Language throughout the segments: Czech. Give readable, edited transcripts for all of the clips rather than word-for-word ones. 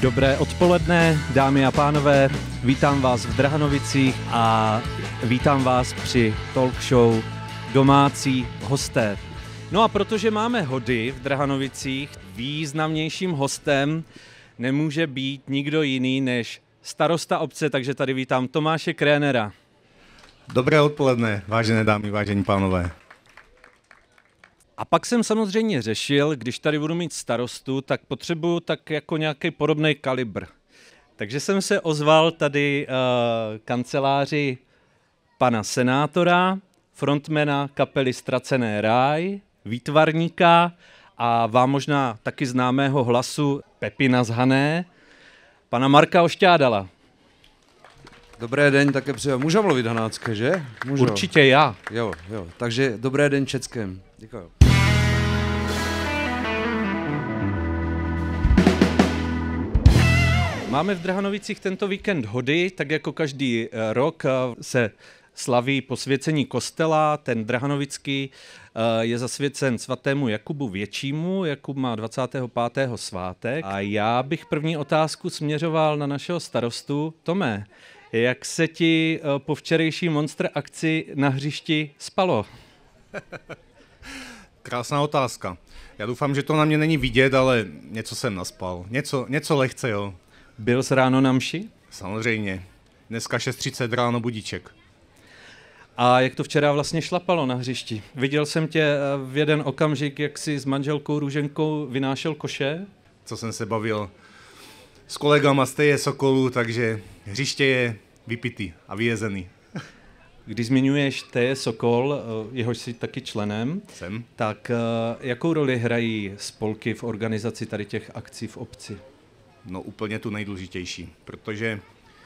Dobré odpoledne, dámy a pánové, vítám vás v Drahanovicích a vítám vás při talk show Domácí hosté. No a protože máme hody v Drahanovicích, významnějším hostem nemůže být nikdo jiný než starosta obce, takže tady vítám Tomáše Krénera. Dobré odpoledne, vážené dámy, vážení pánové. A pak jsem samozřejmě řešil, když tady budu mít starostu, tak potřebuju tak jako nějaký podobný kalibr. Takže jsem se ozval tady kanceláři pana senátora, frontmana kapely Ztracené ráj, výtvarníka a vám možná taky známého hlasu Pepina z Hané, pana Marka Ošťádala. Dobré den, také přeju. Můžu mluvit hanácké, že? Můžu. Určitě já. Jo. Takže dobré den Českém. Děkuji. Máme v Drahanovicích tento víkend hody, tak jako každý rok se slaví posvěcení kostela, ten drahanovický je zasvěcen svatému Jakubu Většímu, Jakub má 25. svátek a já bych první otázku směřoval na našeho starostu. Tome, jak se ti po včerejší Monster akci na hřišti spalo? Krásná otázka. Já doufám, že to na mě není vidět, ale něco jsem naspal. Něco lehce, jo. Byl jsi ráno na mši? Samozřejmě. Dneska 6:30 ráno budíček. A jak to včera vlastně šlapalo na hřišti? Viděl jsem tě v jeden okamžik, jak jsi s manželkou Růženkou vynášel koše? Co jsem se bavil s kolegama z TJ Sokolu, takže hřiště je vypitý a vyjezený. Když zmiňuješ TJ Sokol, jehož jsi taky členem, tak jakou roli hrají spolky v organizaci tady těch akcí v obci? No úplně tu nejdůležitější, protože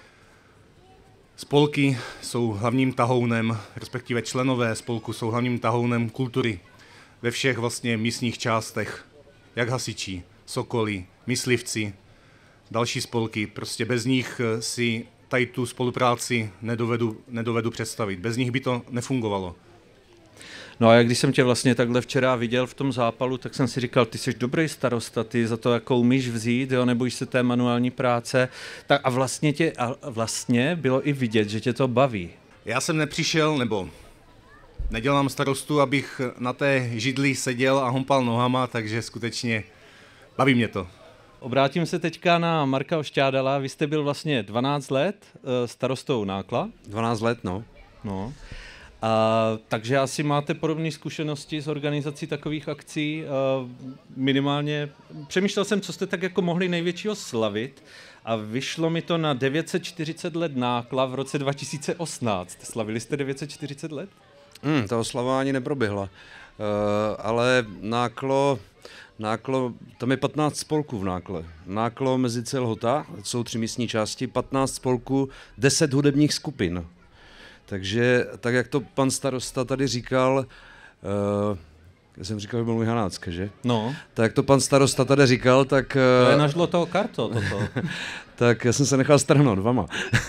spolky jsou hlavním tahounem, respektive členové spolku jsou hlavním tahounem kultury ve všech vlastně místních částech, jak hasiči, sokoly, myslivci, další spolky. Prostě bez nich si tady tu spolupráci nedovedu představit. Bez nich by to nefungovalo. No a jak když jsem tě vlastně takhle včera viděl v tom zápalu, tak jsem si říkal, ty jsi dobrý starosta, ty za to jako umíš vzít, jo, nebojíš se té manuální práce. Tak a vlastně bylo i vidět, že tě to baví. Já jsem nepřišel, nebo nedělám starostu, abych na té židli seděl a hompal nohama, takže skutečně baví mě to. Obrátím se teďka na Marka Ošťádala. Vy jste byl vlastně 12 let starostou Nákla. 12 let, no. Takže asi máte podobné zkušenosti s organizací takových akcí. Minimálně přemýšlel jsem, co jste tak jako mohli největšího slavit a vyšlo mi to na 940 let Nákla v roce 2018. Slavili jste 940 let? Ta oslava ani neproběhla, ale Náklo, tam je 15 spolků v Nákle. Náklo, Mezice, Lhota, jsou 3 místní části, 15 spolků, 10 hudebních skupin. Takže tak, jak to pan starosta tady říkal, já jsem říkal, že byl můj hanácké, že? No. Tak jak to pan starosta tady říkal, tak... To je na žlutou kartu, toto. Tak já jsem se nechal strhnout vama.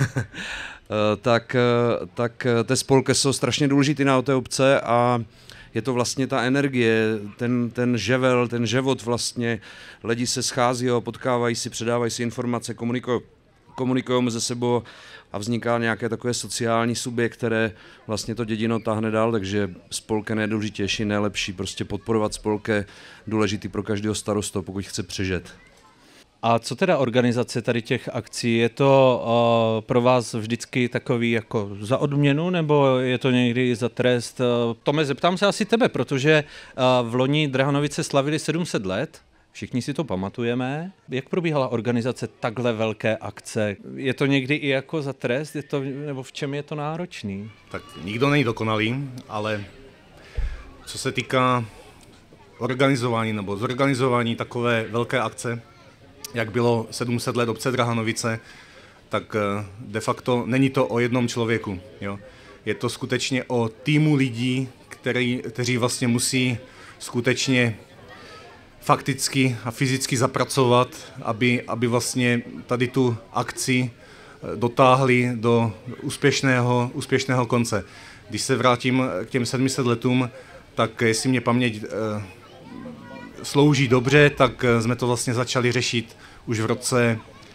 tak ty spolky jsou strašně důležitý na té obce a je to vlastně ta energie, ten ževel, ten život vlastně, lidi se schází, potkávají si, předávají si informace, komunikují mezi sebou a vzniká nějaké takové sociální subjekt, které vlastně to dědino táhne dál, takže spolk je nejdůležitější, nejlepší, prostě podporovat spolk je důležitý pro každého starostu, pokud chce přežít. A co teda organizace tady těch akcí? Je to pro vás vždycky takový jako za odměnu, nebo je to někdy i za trest? Tome, zeptám se asi tebe, protože v loni Drahanovice slavili 700 let, všichni si to pamatujeme. Jak probíhala organizace takhle velké akce? Je to někdy i jako za trest, nebo v čem je to náročný? Tak nikdo není dokonalý, ale co se týká organizování nebo zorganizování takové velké akce, jak bylo 700 let obce Drahanovice, tak de facto není to o jednom člověku. Jo? Je to skutečně o týmu lidí, kteří vlastně musí skutečně fakticky a fyzicky zapracovat, aby vlastně tady tu akci dotáhli do úspěšného konce. Když se vrátím k těm 700 letům, tak jestli mě paměť slouží dobře, tak jsme to vlastně začali řešit už v roce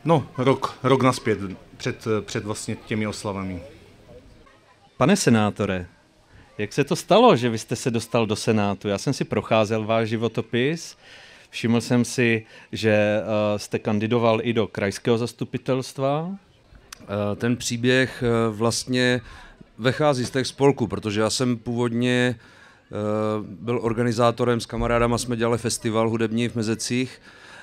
No, rok naspět, před vlastně těmi oslavami. Pane senátore, jak se to stalo, že vy jste se dostal do Senátu? Já jsem si procházel váš životopis, všiml jsem si, že jste kandidoval i do krajského zastupitelstva. Ten příběh vlastně vychází z těch spolků, protože já jsem původně byl organizátorem, s kamarádama jsme dělali festival hudební v Mezecích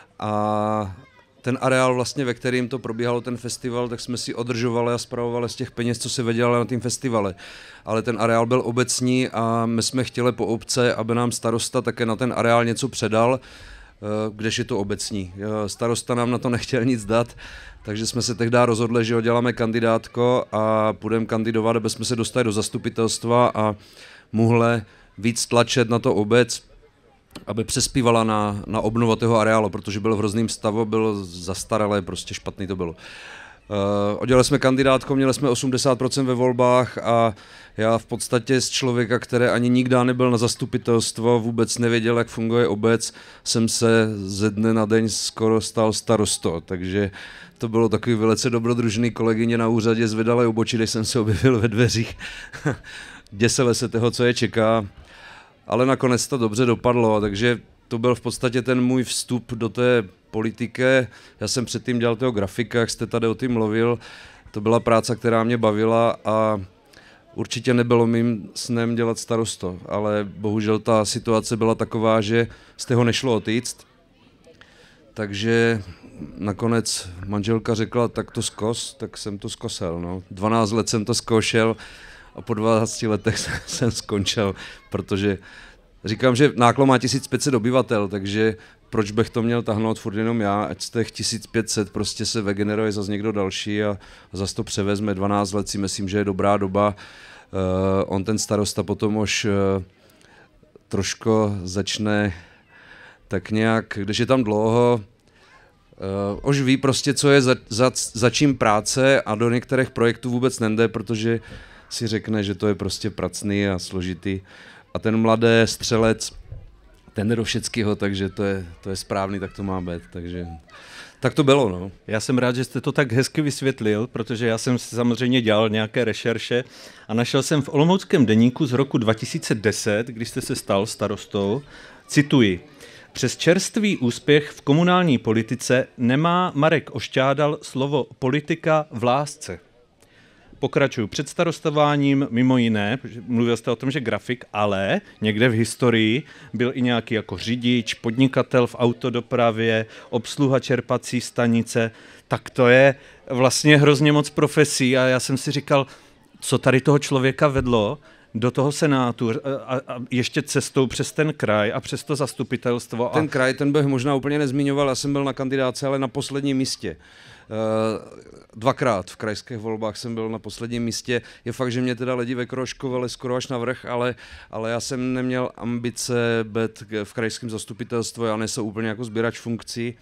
a ten areál vlastně, ve kterým to probíhalo ten festival, tak jsme si održovali a spravovali z těch peněz, co se vydělali na tým festivale. Ale ten areál byl obecní a my jsme chtěli po obce, aby nám starosta také na ten areál něco předal, kdež je to obecní. Starosta nám na to nechtěl nic dát, takže jsme se tehdy rozhodli, že ho děláme kandidátko a půjdeme kandidovat, aby jsme se dostali do zastupitelstva a mohli víc tlačit na to obec, aby přespívala na obnovu toho areálu, protože byl v hrozném stavu, byl zastaralé, prostě špatný to bylo. Oddělali jsme kandidátko, měli jsme 80% ve volbách a já v podstatě z člověka, který ani nikdy nebyl na zastupitelstvo, vůbec nevěděl, jak funguje obec, jsem se ze dne na den skoro stal starostou, takže to bylo takový velice dobrodružný. Kolegyně na úřadě zvedaly obočí, když jsem se objevil ve dveřích. Děsili se toho, co je čeká, ale nakonec to dobře dopadlo, takže to byl v podstatě ten můj vstup do té politiky. Já jsem předtím dělal toho grafika, jak jste tady o tím mluvil. To byla práce, která mě bavila a určitě nebylo mým snem dělat starosto, ale bohužel ta situace byla taková, že z toho nešlo odjít. Takže nakonec manželka řekla, tak to zkos, tak jsem to zkosel. No. 12 let jsem to zkoušel a po 12 letech jsem skončil, protože říkám, že Náklo má 1500 obyvatel, takže proč bych to měl tahnout furt jenom já, ať z těch 1500 prostě se vygeneruje zase někdo další a zase to převezme. 12 let si myslím, že je dobrá doba. On ten starosta potom už trošku začne tak nějak, když je tam dlouho, už ví prostě, co je za čím práce a do některých projektů vůbec nejde, protože si řekne, že to je prostě pracný a složitý. A ten mladý střelec, ten jde do všeckého, takže to je správný, tak to má být. Takže tak to bylo, no. Já jsem rád, že jste to tak hezky vysvětlil, protože já jsem samozřejmě dělal nějaké rešerše a našel jsem v Olomouckém deníku z roku 2010, když jste se stal starostou, cituji: přes čerstvý úspěch v komunální politice nemá Marek Ošťádal slovo politika v lásce. Pokračuju před starostováním, mimo jiné, mluvil jste o tom, že grafik, ale někde v historii byl i nějaký jako řidič, podnikatel v autodopravě, obsluha čerpací stanice, tak to je vlastně hrozně moc profesí a já jsem si říkal, co tady toho člověka vedlo do toho senátu a ještě cestou přes ten kraj a přes to zastupitelstvo. Ten kraj, ten bych možná úplně nezmiňoval, já jsem byl na kandidáce, ale na posledním místě. Dvakrát v krajských volbách jsem byl na posledním místě. Je fakt, že mě teda lidi vykroškovali skoro až na vrch, ale já jsem neměl ambice být v krajském zastupitelstvu, já nejsem úplně jako sběrač funkcí.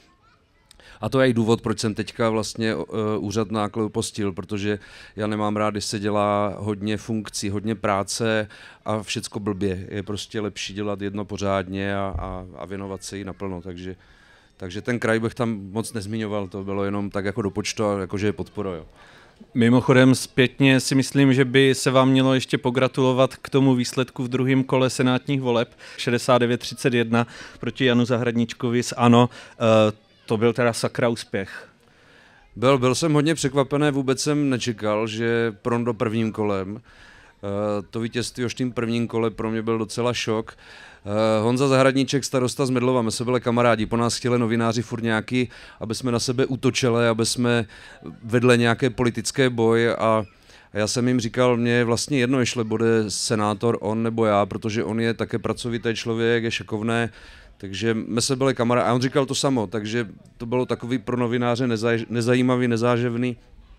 A to je i důvod, proč jsem teďka vlastně úřad Náklo opustil, protože já nemám rád, když se dělá hodně funkcí, hodně práce a všecko blbě. Je prostě lepší dělat jedno pořádně a věnovat se jí naplno, takže ten kraj bych tam moc nezmiňoval, to bylo jenom tak jako do počtu, jakože je podpora. Jo. Mimochodem zpětně si myslím, že by se vám mělo ještě pogratulovat k tomu výsledku v druhém kole senátních voleb 69-31 proti Janu Zahradníčkovi z ANO. To byl teda sakra úspěch. Byl jsem hodně překvapený, vůbec jsem nečekal, že Prondo prvním kolem. To vítězství už tím prvním kole pro mě byl docela šok. Honza Zahradníček, starosta z Medlova, my jsme byli kamarádi, po nás chtěli novináři furt nějaký, aby jsme na sebe útočili, aby jsme vedli nějaké politické boj a já jsem jim říkal, mně je vlastně jedno, jestli bude senátor on nebo já, protože on je také pracovitý člověk, je šikovný, takže my jsme byli kamarádi a on říkal to samo, takže to bylo takový pro novináře nezajímavý, nezáživný.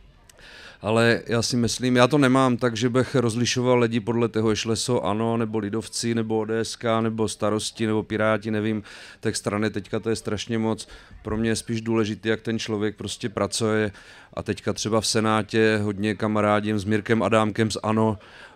Ale já si myslím, já to nemám tak, že bych rozlišoval lidi podle toho, jestli jsou ANO, nebo lidovci, nebo ODSK, nebo starosti, nebo piráti, nevím, tak strany teďka to je strašně moc. Pro mě je spíš důležité, jak ten člověk prostě pracuje a teďka třeba v Senátě hodně kamarádím s Mirkem Adámkem z ANO,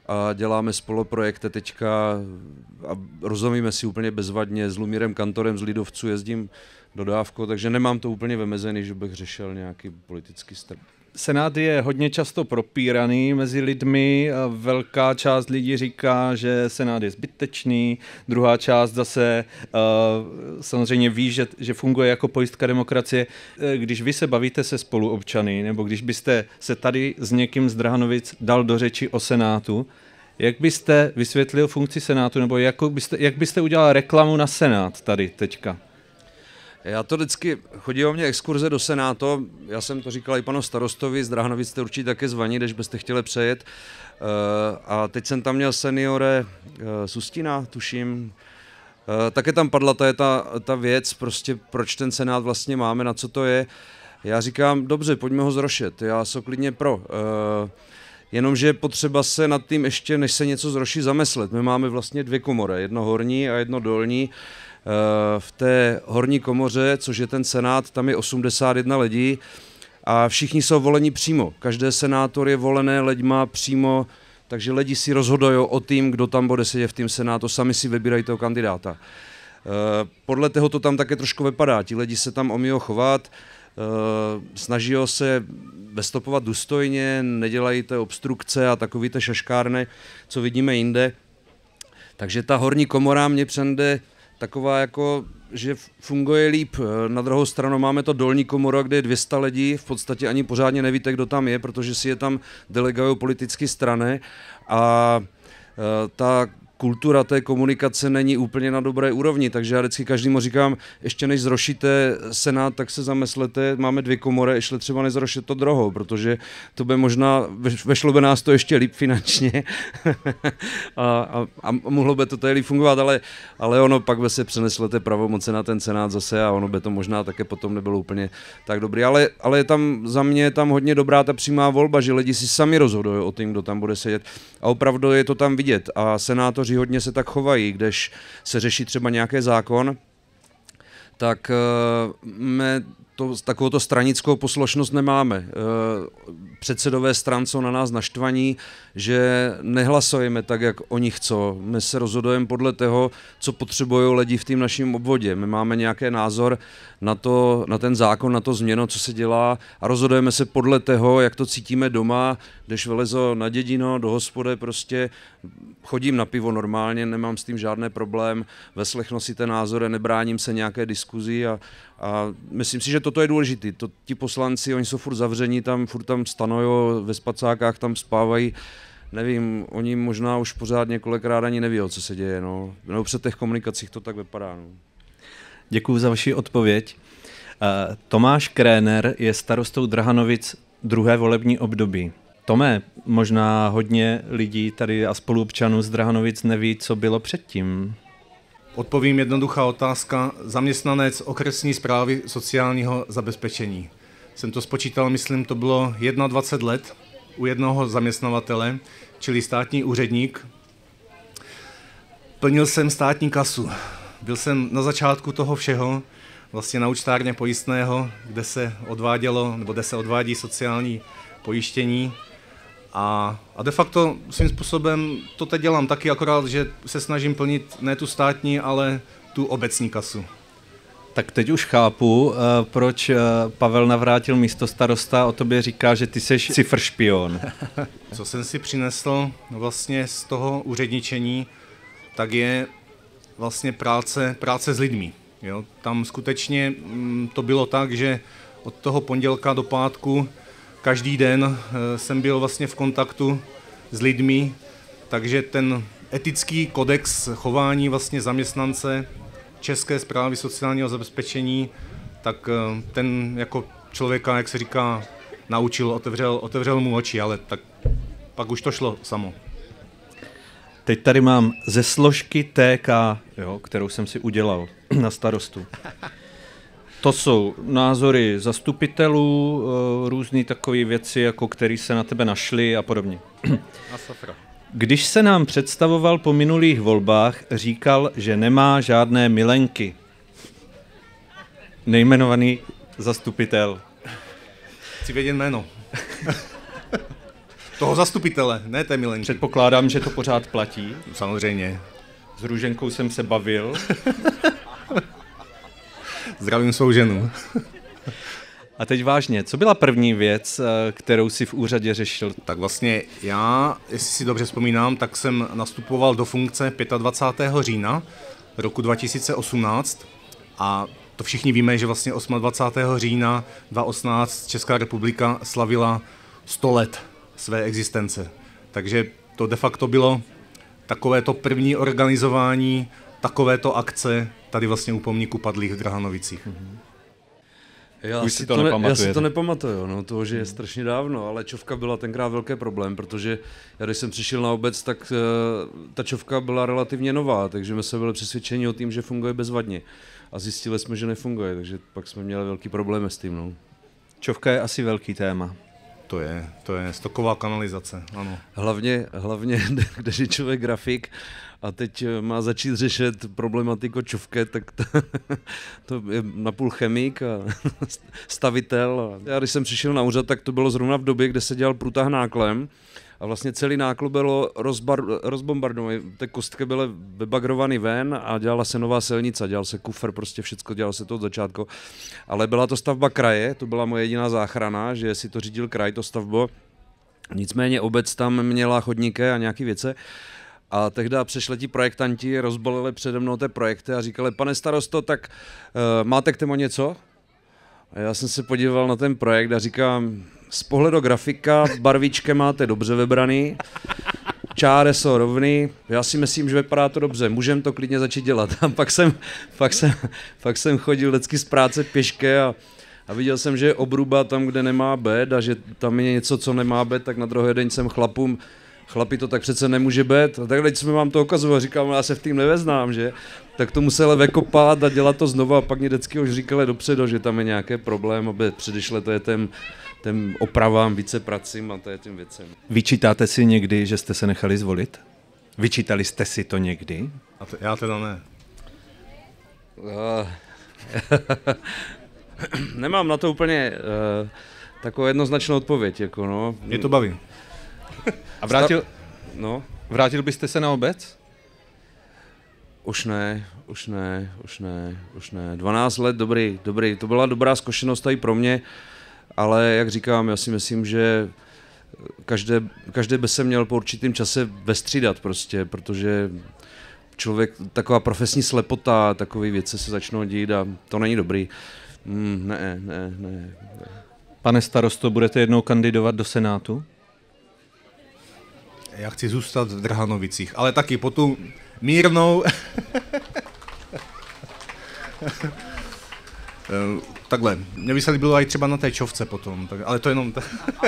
a děláme spoluprojekty teďka a rozumíme si úplně bezvadně. S Lumírem Kantorem z Lidovců jezdím dodávkou, takže nemám to úplně vymezený, že bych řešil nějaký politický strach. Senát je hodně často propíraný mezi lidmi. Velká část lidí říká, že Senát je zbytečný, druhá část zase samozřejmě ví, že funguje jako pojistka demokracie. Když vy se bavíte se spoluobčany, nebo když byste se tady s někým z Drahanovic dal do řeči o Senátu, jak byste vysvětlil funkci Senátu, nebo jak byste udělal reklamu na Senát tady teďka? Já to vždycky, chodí o mě exkurze do Senátu, já jsem to říkal i panu starostovi, z Drahanovic jste určitě také zvaní, když byste chtěli přejet. A teď jsem tam měl seniore z Ústina, tuším. Také tam padla ta věc, prostě proč ten Senát vlastně máme, na co to je. Já říkám, dobře, pojďme ho zrušit, já jsem klidně pro. Jenomže je potřeba se nad tím ještě, než se něco zruší, zamyslet. My máme vlastně 2 komory, jedno horní a jedno dolní. V té horní komoře, což je ten Senát, tam je 81 lidí a všichni jsou voleni přímo. Každý senátor je volený lidma přímo, takže lidi si rozhodují o tím, kdo tam bude sedět v tom Senátu, sami si vybírají toho kandidáta. Podle toho to tam také trošku vypadá, ti lidi se tam umí chovat, snaží se vystupovat důstojně, nedělají ty obstrukce a takový ty šaškárny, co vidíme jinde. Takže ta horní komora mě přijde taková jako, že funguje líp. Na druhou stranu máme to dolní komoru, kde je 200 lidí, v podstatě ani pořádně nevíte, kdo tam je, protože si je tam delegují politické strany a ta kultura té komunikace není úplně na dobré úrovni, takže já vždycky každému říkám, ještě než zrušíte Senát, tak se zamyslete, máme 2 komory, ještě třeba nezrušit to druhou, protože to by možná, vešlo by nás to ještě líp finančně a mohlo by to tady líp fungovat, ale ono pak by se přeneslo té pravomoce na ten Senát zase a ono by to možná také potom nebylo úplně tak dobrý, ale je tam za mě tam hodně dobrá ta přímá volba, že lidi si sami rozhodují o tom, kdo tam bude sedět a opravdu je to tam vidět a senátoři hodně se tak chovají, když se řeší třeba nějaký zákon, tak my takovouto stranickou poslušnost nemáme. Předsedové stran jsou na nás naštvaní, že nehlasujeme tak, jak oni chcou. My se rozhodujeme podle toho, co potřebují lidi v tom našem obvodě. My máme nějaký názor na ten zákon, na to změnu, co se dělá a rozhodujeme se podle toho, jak to cítíme doma, když vylezo na dědino, do hospody, prostě chodím na pivo normálně, nemám s tím žádný problém, veslechnu si ten názor, nebráním se nějaké diskuzi a myslím si, že toto je důležité. Ti poslanci, oni jsou furt zavření, furt tam stanojí, ve spacákách tam spávají, nevím, oni možná už pořád několikrát ani neví, co se děje, no. Nebo při těch komunikacích to tak vypadá, no. Děkuji za vaši odpověď. Tomáš Kréner je starostou Drahanovic 2. volební období. Tome, možná hodně lidí tady a spoluobčanů z Drahanovic neví, co bylo předtím. Odpovím jednoduchá otázka. Zaměstnanec okresní správy sociálního zabezpečení. Jsem to spočítal, myslím, to bylo 21 let u jednoho zaměstnavatele, čili státní úředník. Plnil jsem státní kasu. Byl jsem na začátku toho všeho, vlastně na účtárně pojistného, kde se odvádělo, nebo kde se odvádí sociální pojištění. A de facto svým způsobem to teď dělám taky, akorát, že se snažím plnit ne tu státní, ale tu obecní kasu. Tak teď už chápu, proč Pavel Navrátil, místostarosta, o tobě říká, že ty seš cifršpion. Co jsem si přinesl vlastně z toho úředničení, tak je vlastně práce s lidmi. Jo? Tam skutečně to bylo tak, že od toho pondělka do pátku každý den jsem byl vlastně v kontaktu s lidmi, takže ten etický kodex chování vlastně zaměstnance České správy sociálního zabezpečení, tak ten jako člověka, jak se říká, naučil, otevřel mu oči, ale tak pak už to šlo samo. Teď tady mám ze složky TK, jo, kterou jsem si udělal na starostu. To jsou názory zastupitelů, různé takové věci, jako které se na tebe našly a podobně. Když se nám představoval po minulých volbách, říkal, že nemá žádné milenky. Nejmenovaný zastupitel. Chci vědět jméno. Toho zastupitele, ne té milenky. Předpokládám, že to pořád platí. Samozřejmě. S Růženkou jsem se bavil. Zdravím svou ženu. A teď vážně, co byla první věc, kterou si v úřadě řešil? Tak vlastně já, jestli si dobře vzpomínám, tak jsem nastupoval do funkce 25. října roku 2018 a to všichni víme, že vlastně 28. října 2018 Česká republika slavila 100 let své existence. Takže to de facto bylo takovéto první organizování, takovéto akce tady vlastně u pomníku padlých v Drahanovicích. Já si to nepamatuju, no, to, že je strašně dávno, ale čovka byla tenkrát velký problém, protože já když jsem přišel na obec, tak ta čovka byla relativně nová, takže my jsme byli přesvědčeni o tím, že funguje bezvadně. A zjistili jsme, že nefunguje, takže pak jsme měli velký problém s tím. No. Čovka je asi velký téma. To je stoková kanalizace, ano. Hlavně, když je člověk grafik a teď má začít řešit problematiku čovky, tak to je napůl chemik a stavitel. Já když jsem přišel na úřad, tak to bylo zrovna v době, kde se dělal průtah náklem a vlastně celý náklad bylo rozbombardovaný. Ty kostky byly vybagrovaný ven a dělala se nová silnice, dělal se kufr, prostě všecko, dělalo se to od začátku. Ale byla to stavba kraje, to byla moje jediná záchrana, že si to řídil kraj, to stavbo. Nicméně obec tam měla chodníky a nějaké věci. A tehdy přišli ti projektanti, rozbalili přede mnou ty projekty a říkali, pane starosto, tak máte k tomu něco? A já jsem se podíval na ten projekt a říkám, z pohledu grafika barvičky máte dobře vybraný, čáry jsou rovný, já si myslím, že vypadá to dobře, můžeme to klidně začít dělat. A pak jsem chodil vždycky z práce pěšky a viděl jsem, že je obruba tam, kde nemá být a že tam je něco, co nemá být, tak na druhý den jsem chlapům, chlapi, to tak přece nemůže být. A takhle jsme vám to ukazovali, říkám, já se v tím neveznám, že? Tak to museli vykopat a dělat to znovu a pak mě vždycky už říkali dopředu, že tam je nějaký problém, aby předešle to je těm opravám, více pracím a to je tím věcem. Vyčítáte si někdy, že jste se nechali zvolit? Vyčítali jste si to někdy? Já teda ne. Nemám na to úplně takovou jednoznačnou odpověď. Jako no. Mě to baví. A vrátil byste se na obec? Už ne. 12 let, dobrý. To byla dobrá zkušenost tady pro mě, ale jak říkám, já si myslím, že každý by se měl po určitém čase vestřídat prostě, protože člověk, taková profesní slepota, takové věci se začnou dít a to není dobrý. Ne. Pane starosto, budete jednou kandidovat do Senátu? Já chci zůstat v Drahanovicích, ale taky po tu mírnou... Takhle, mě by se líbilo i třeba na té čovce potom, ale to jenom...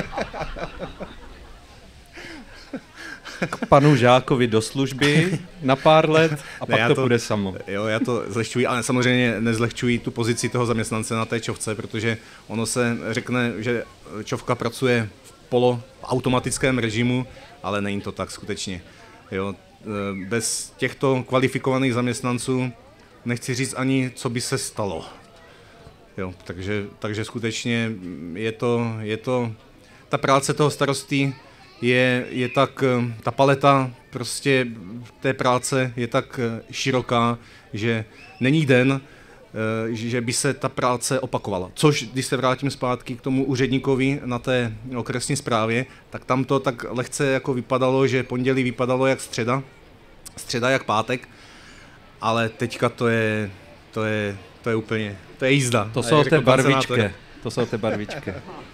K panu Žákovi do služby na pár let a pak to půjde samo. Jo, já to zlehčuji, ale samozřejmě nezlehčuji tu pozici toho zaměstnance na té čovce, protože ono se řekne, že čovka pracuje v poloautomatickém režimu, ale není to tak skutečně. Jo, bez těchto kvalifikovaných zaměstnanců nechci říct ani, co by se stalo. Jo, takže skutečně je to ta práce toho starosty je tak, ta paleta prostě té práce je tak široká, že není den, že by se ta práce opakovala. Což, když se vrátím zpátky k tomu úředníkovi na té okresní správě, tak tam to tak lehce jako vypadalo, že pondělí vypadalo jak středa jak pátek, ale teďka to je úplně, to je jízda. To jsou ty barvičky.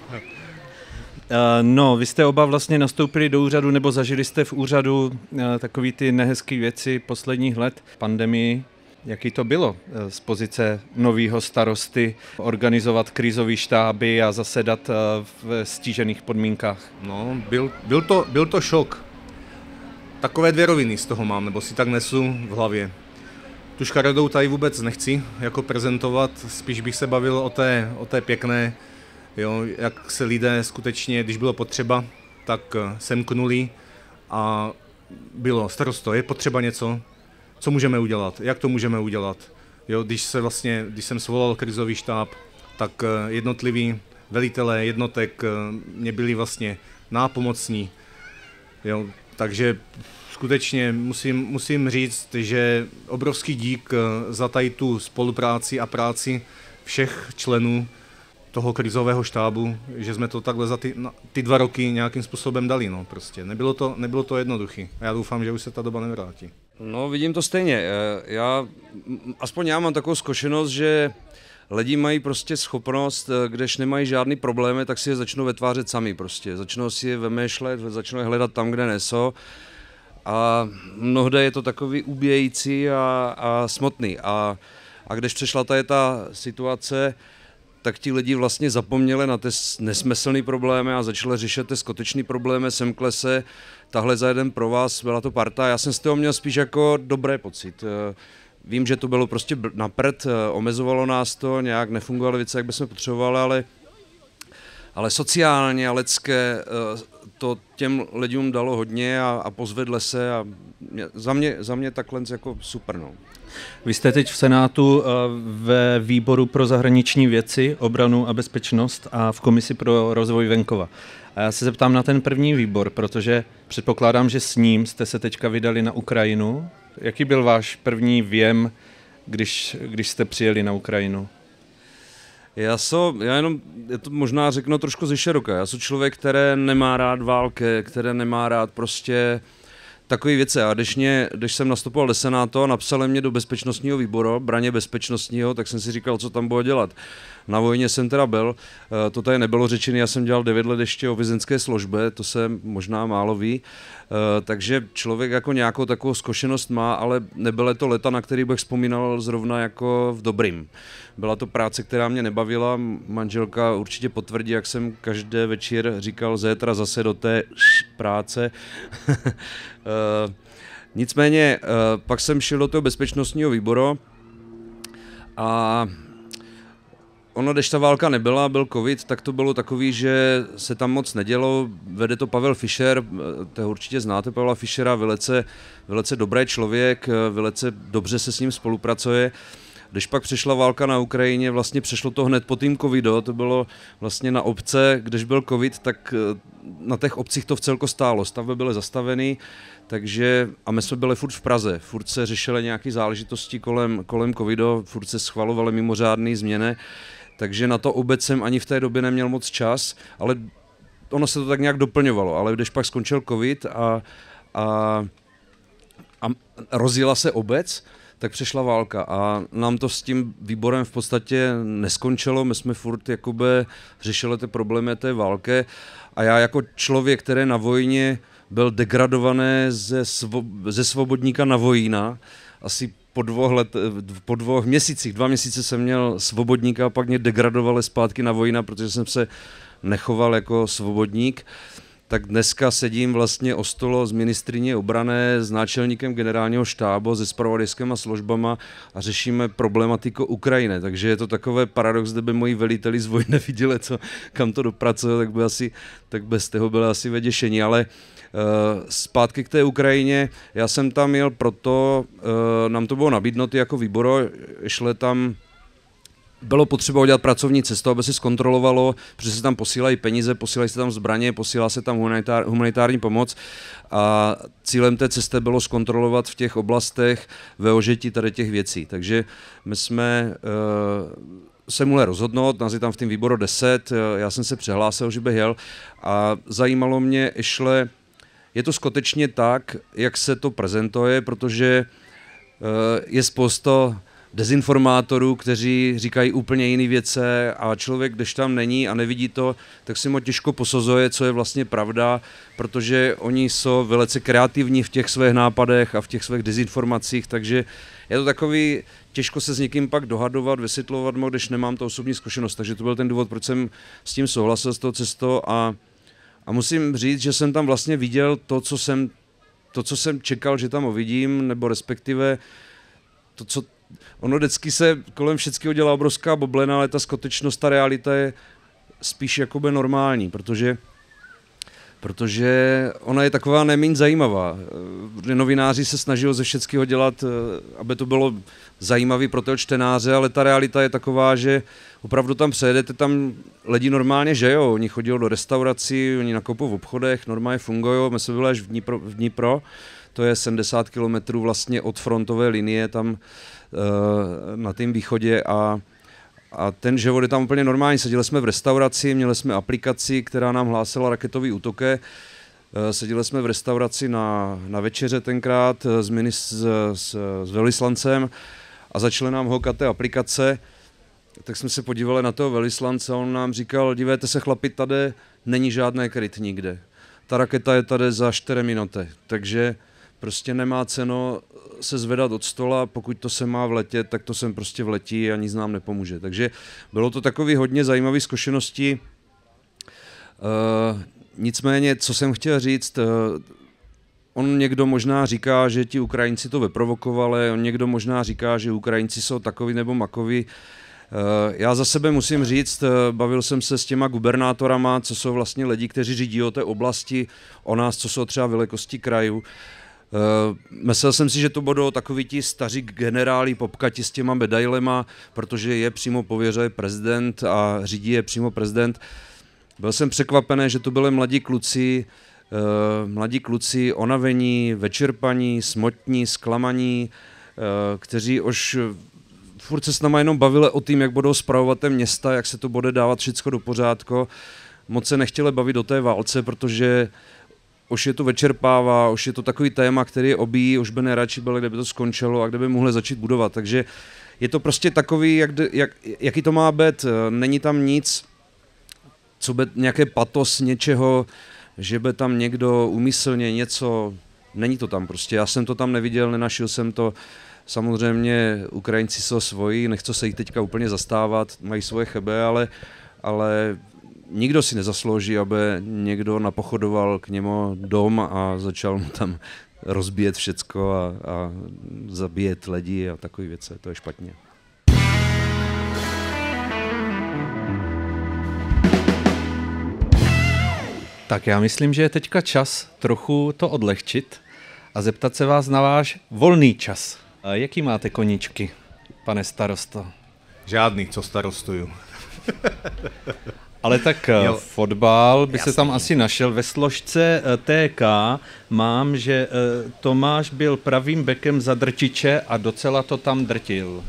No, vy jste oba vlastně nastoupili do úřadu, nebo zažili jste v úřadu takový ty nehezký věci posledních let, pandemii. Jaký to bylo z pozice nového starosty organizovat krizový štáby a zasedat v stížených podmínkách? No, byl to šok. Takové dvě roviny z toho mám, nebo si tak nesu v hlavě. Tu škaredou tady vůbec nechci jako prezentovat, spíš bych se bavil o té pěkné, jo, jak se lidé skutečně, když bylo potřeba, tak semknuli a bylo starosto, je potřeba něco, co můžeme udělat, jak to můžeme udělat. Jo, když jsem svolal krizový štáb, tak jednotliví velitelé jednotek mě byli vlastně nápomocní, Jo, takže skutečně musím říct, že obrovský dík za tady tu spolupráci a práci všech členů toho krizového štábu, že jsme to takhle za ty 2 roky nějakým způsobem dali. No, prostě. Nebylo to jednoduché. A já doufám, že už se ta doba nevrátí. No, vidím to stejně. Aspoň já mám takovou zkušenost, že lidi mají prostě schopnost, když nemají žádný problémy, tak si je začnou vytvářet sami prostě. Začnou si je vymýšlet, začnou je hledat tam, kde nesou. A mnohde je to takový ubíjející a smutný. A když přešla tady ta situace, tak ti lidi vlastně zapomněli na ty nesmyslné problémy a začali řešit ty skutečné problémy, semkle se, tahle za jeden pro vás, byla to parta. Já jsem z toho měl spíš jako dobrý pocit. Vím, že to bylo prostě na prd, omezovalo nás to, nějak nefungovaly věci, jak bychom potřebovali, ale sociálně a lidské to těm lidem dalo hodně a pozvedle se a za mě takhle jako super. No. Vy jste teď v Senátu ve výboru pro zahraniční věci, obranu a bezpečnost a v komisi pro rozvoj venkova. A já se zeptám na ten první výbor, protože předpokládám, že s ním jste se teďka vydali na Ukrajinu. Jaký byl váš první věm, když jste přijeli na Ukrajinu? Já to možná řeknu trošku ze široka. Já jsem člověk, který nemá rád války, který nemá rád prostě takové věci. A když jsem nastupoval do Senátu a napsali mě do bezpečnostního výboru, braně bezpečnostního, tak jsem si říkal, co tam bude dělat. Na vojně jsem teda byl, to tady nebylo řečené, já jsem dělal 9 let ještě o vězeňské službě, to se možná málo ví, takže člověk jako nějakou takovou zkušenost má, ale nebyly to leta, na který bych vzpomínal zrovna jako v dobrým. Byla to práce, která mě nebavila, manželka určitě potvrdí, jak jsem každý večer říkal, zítra zase do té práce. Nicméně pak jsem šel do toho bezpečnostního výboru a ono, když ta válka nebyla, byl covid, tak to bylo takový, že se tam moc nedělo. Vede to Pavel Fischer, to určitě znáte Pavla Fischera, velice dobrý člověk, velice dobře se s ním spolupracuje. Když pak přišla válka na Ukrajině, vlastně přešlo to hned po tým covidu, to bylo vlastně na obce, když byl covid, tak na těch obcích to vcelko stálo, stavby byly zastaveny, takže a my jsme byli furt v Praze, furt se řešily nějaké záležitosti kolem covidu, furt se schvalovaly mimořádné změny, takže na to obec jsem ani v té době neměl moc čas, ale ono se to tak nějak doplňovalo, ale když pak skončil covid a rozjela se obec, tak přišla válka a nám to s tím výborem v podstatě neskončilo, my jsme furt jakoby řešili ty problémy té války a já jako člověk, který na vojně byl degradovaný ze svobodníka na vojína, asi po 2 měsících, 2 měsíce jsem měl svobodníka a pak mě degradovali zpátky na vojína, protože jsem se nechoval jako svobodník. Tak dneska sedím vlastně o stolu s ministryní obrany, s náčelníkem generálního štábu, se zpravodajskými službama a řešíme problematiku Ukrajiny. Takže je to takový paradox, kde by moji veliteli z vojny viděli, kam to dopracuje, tak bez toho byli asi vyděšení. Ale zpátky k té Ukrajině, já jsem tam jel proto, nám to bylo nabídnuto jako výboru, bylo potřeba udělat pracovní cestu, aby se zkontrolovalo, protože se tam posílají peníze, posílají se tam zbraně, posílá se tam humanitární pomoc a cílem té cesty bylo zkontrolovat v těch oblastech využití tady těch věcí. Takže my jsme se mohli rozhodnout, nás je tam v tom výboru 10, já jsem se přihlásil, že bych jel a zajímalo mě, je to skutečně tak, jak se to prezentuje, protože je spousta dezinformátorů, kteří říkají úplně jiné věci a člověk, když tam není a nevidí to, tak si mu těžko posuzuje, co je vlastně pravda, protože oni jsou velice kreativní v těch svých nápadech a v těch svých dezinformacích, takže je to takový, těžko se s někým pak dohadovat, vysvětlovat mu, když nemám to osobní zkušenost, takže to byl ten důvod, proč jsem s tím souhlasil s tou cestou a musím říct, že jsem tam vlastně viděl to, co jsem čekal, že tam uvidím, nebo respektive to, co ono vždycky se kolem všeckého dělá obrovská bublina, ale ta skutečnost, ta realita je spíš jakoby normální, protože protože ona je taková neméně zajímavá. Novináři se snaží ze všeckého dělat, aby to bylo zajímavý pro toho čtenáře, ale ta realita je taková, že opravdu tam přejedete, tam lidi normálně žijou, oni chodí do restaurací, oni nakupou v obchodech, normálně fungují, my jsme byli až v Dnipro, to je 70 kilometrů vlastně od frontové linie tam na tém východě a ten život je tam úplně normální. Seděli jsme v restauraci, měli jsme aplikaci, která nám hlásila raketový útoky. Seděli jsme v restauraci na večeře tenkrát s velvyslancem a začaly nám houkat té aplikace. Tak jsme se podívali na toho velvyslance a on nám říkal, dívejte se chlapi, tady není žádné kryt nikde. Ta raketa je tady za 4 minuty, takže prostě nemá cenu se zvedat od stola, pokud to se má vletět, tak to sem prostě vletí a nic nám nepomůže. Takže bylo to takový hodně zajímavý zkušenosti. Nicméně, co jsem chtěl říct, on někdo možná říká, že ti Ukrajinci to vyprovokovali, on někdo možná říká, že Ukrajinci jsou takový nebo makoví. Já za sebe musím říct, bavil jsem se s těma gubernátorama, co jsou vlastně lidi, kteří řídí o té oblasti, o nás, co jsou třeba velikosti krajů. Myslel jsem si, že to budou takoví ti staří generáli popkati s těma medailema, protože je přímo pověřuje prezident a řídí je přímo prezident. Byl jsem překvapený, že to byli mladí kluci onavení, vyčerpaní, smutní, zklamaní, kteří už furt se s náma jenom bavili o tím, jak budou spravovat té města, jak se to bude dávat všechno do pořádku. Moc se nechtěli bavit o té válce, protože už je to vyčerpává, už je to takový téma, který je obíjí, už by nejradši byli, kde by to skončilo a kde by mohli začít budovat. Takže je to prostě takový, jaký to má být. Není tam nic, co by nějaké patos něčeho, že by tam někdo úmyslně něco, není to tam prostě. Já jsem to tam neviděl, nenašel jsem to. Samozřejmě Ukrajinci jsou svoji, nechci se jich teďka úplně zastávat, mají svoje chyby, ale nikdo si nezaslouží, aby někdo napochodoval k němu dom a začal mu tam rozbíjet všecko a zabíjet lidi a takové věci. To je špatně. Tak já myslím, že je teďka čas trochu to odlehčit a zeptat se vás na váš volný čas. A jaký máte koníčky, pane starosto? Žádný, co starostuju. Ale tak fotbal by se tam asi našel. Ve složce TK mám, že Tomáš byl pravým bekem za Drtiče a docela to tam drtil.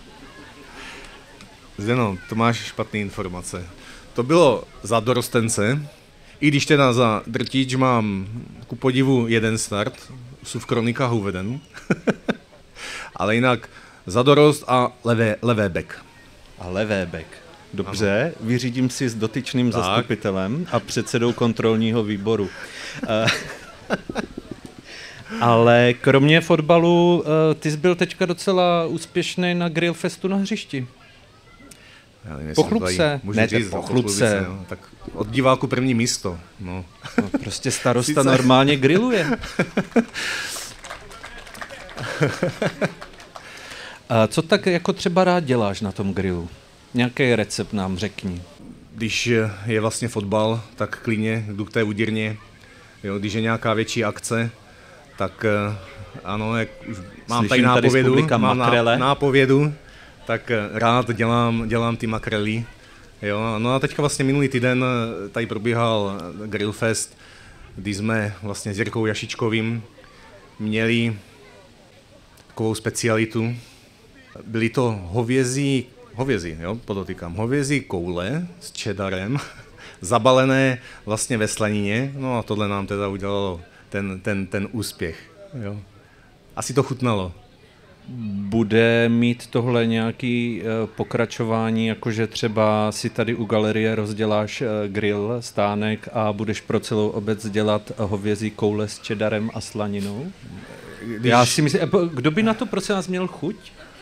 Zdeno, to máš špatné informace. To bylo za dorostence, i když teda za Drtič mám ku podivu jeden start, jsou v kronikách uveden, ale jinak za dorost a levé bek. A levé bek. Dobře, ano. Vyřídím si s dotyčným zastupitelem a předsedou kontrolního výboru. Ale kromě fotbalu, ty jsi byl teďka docela úspěšný na Grillfestu na hřišti. Pochlup se. Ne, pochlup se. No. Tak od diváku první místo. No. No, prostě starosta normálně grilluje. A co tak jako třeba rád děláš na tom grillu? Nějaký recept nám řekni. Když je vlastně fotbal, tak klidně jdu k té údirně. Jo, když je nějaká větší akce, tak ano, jak už mám tady nápovědu, tak rád dělám ty makrely. Jo, no a teďka vlastně minulý týden tady probíhal Grillfest, kdy jsme vlastně s Jirkou Jašičkovým měli takovou specialitu. Byly to hovězí, jo, podotýkám, hovězí koule s cheddarem, zabalené vlastně ve slanině, no a tohle nám teda udělalo ten úspěch, jo. Asi to chutnalo. Bude mít tohle nějaký pokračování, jakože třeba si tady u galerie rozděláš grill, stánek a budeš pro celou obec dělat hovězí koule s cheddarem a slaninou? Já si myslím, kdo by na to prosím nás měl chuť?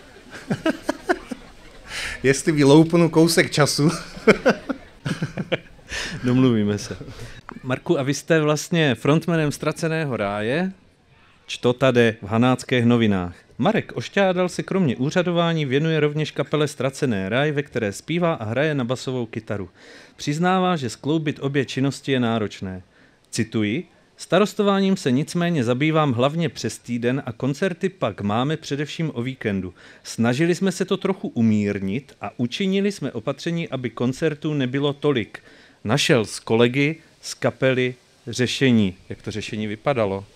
Jestli vyloupnu kousek času. Domluvíme se. Marku, a vy jste vlastně frontmanem Ztraceného ráje, čto tady v Hanáckých novinách. Marek Ošťádal se kromě úřadování věnuje rovněž kapele Ztracené ráj, ve které zpívá a hraje na basovou kytaru. Přiznává, že skloubit obě činnosti je náročné. Cituji, starostováním se nicméně zabývám hlavně přes týden a koncerty pak máme především o víkendu. Snažili jsme se to trochu umírnit a učinili jsme opatření, aby koncertů nebylo tolik. Našel s kolegy z kapely řešení. Jak to řešení vypadalo?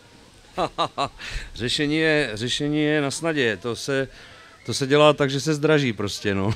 Řešení je na snadě, to se dělá tak, že se zdraží prostě, no.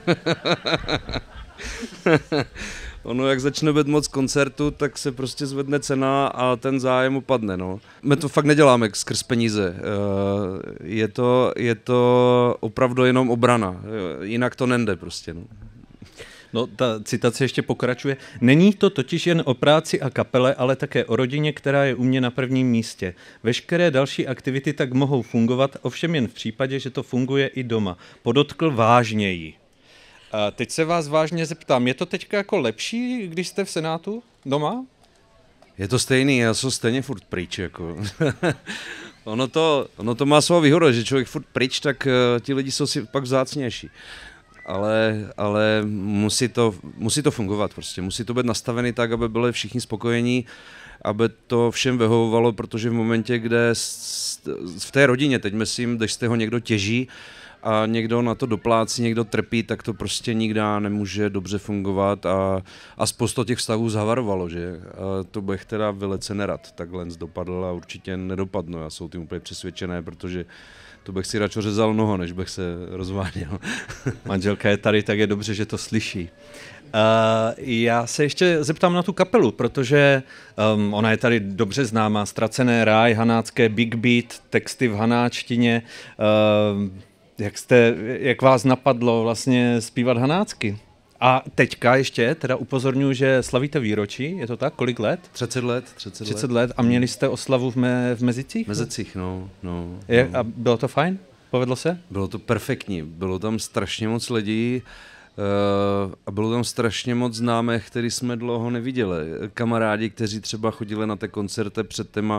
Ono, jak začne být moc koncertu, tak se prostě zvedne cena a ten zájem upadne, no. My to fakt neděláme skrz peníze, je to opravdu jenom obrana, jinak to nejde prostě, no. No, ta citace ještě pokračuje. Není to totiž jen o práci a kapele, ale také o rodině, která je u mě na prvním místě. Veškeré další aktivity tak mohou fungovat, ovšem jen v případě, že to funguje i doma. Podotkl vážněji. A teď se vás vážně zeptám, je to teďka jako lepší, když jste v Senátu doma? Je to stejný, já jsem stejně furt pryč, jako. ono to má svou výhodu, že člověk furt pryč, tak ti lidi jsou si pak vzácnější. Ale musí to fungovat prostě, musí to být nastavený tak, aby byli všichni spokojení, aby to všem vyhovovalo, protože v momentě, kde v té rodině, teď myslím, když z toho někdo těží a někdo na to doplácí, někdo trpí, tak to prostě nikdy nemůže dobře fungovat a spousta těch vztahů zhavarovalo, že? A to bych teda velice nerad takhle dopadl a určitě nedopadnu, já jsem tím úplně přesvědčený, protože to bych si radši řezal noho, než bych se rozváděl. Manželka je tady, tak je dobře, že to slyší. Já se ještě zeptám na tu kapelu, protože ona je tady dobře známá. Ztracené ráj, hanácké Big Beat, texty v hanáčtině. Jak vás napadlo vlastně zpívat hanácky? A teďka ještě teda upozorňuji, že slavíte výročí, je to tak? Kolik let? 30 let. 30 let. A měli jste oslavu v Mezicích? V Mezicích, no. A bylo to fajn? Povedlo se? Bylo to perfektní. Bylo tam strašně moc lidí a bylo tam strašně moc známých, který jsme dlouho neviděli. Kamarádi, kteří třeba chodili na ty koncerty před těma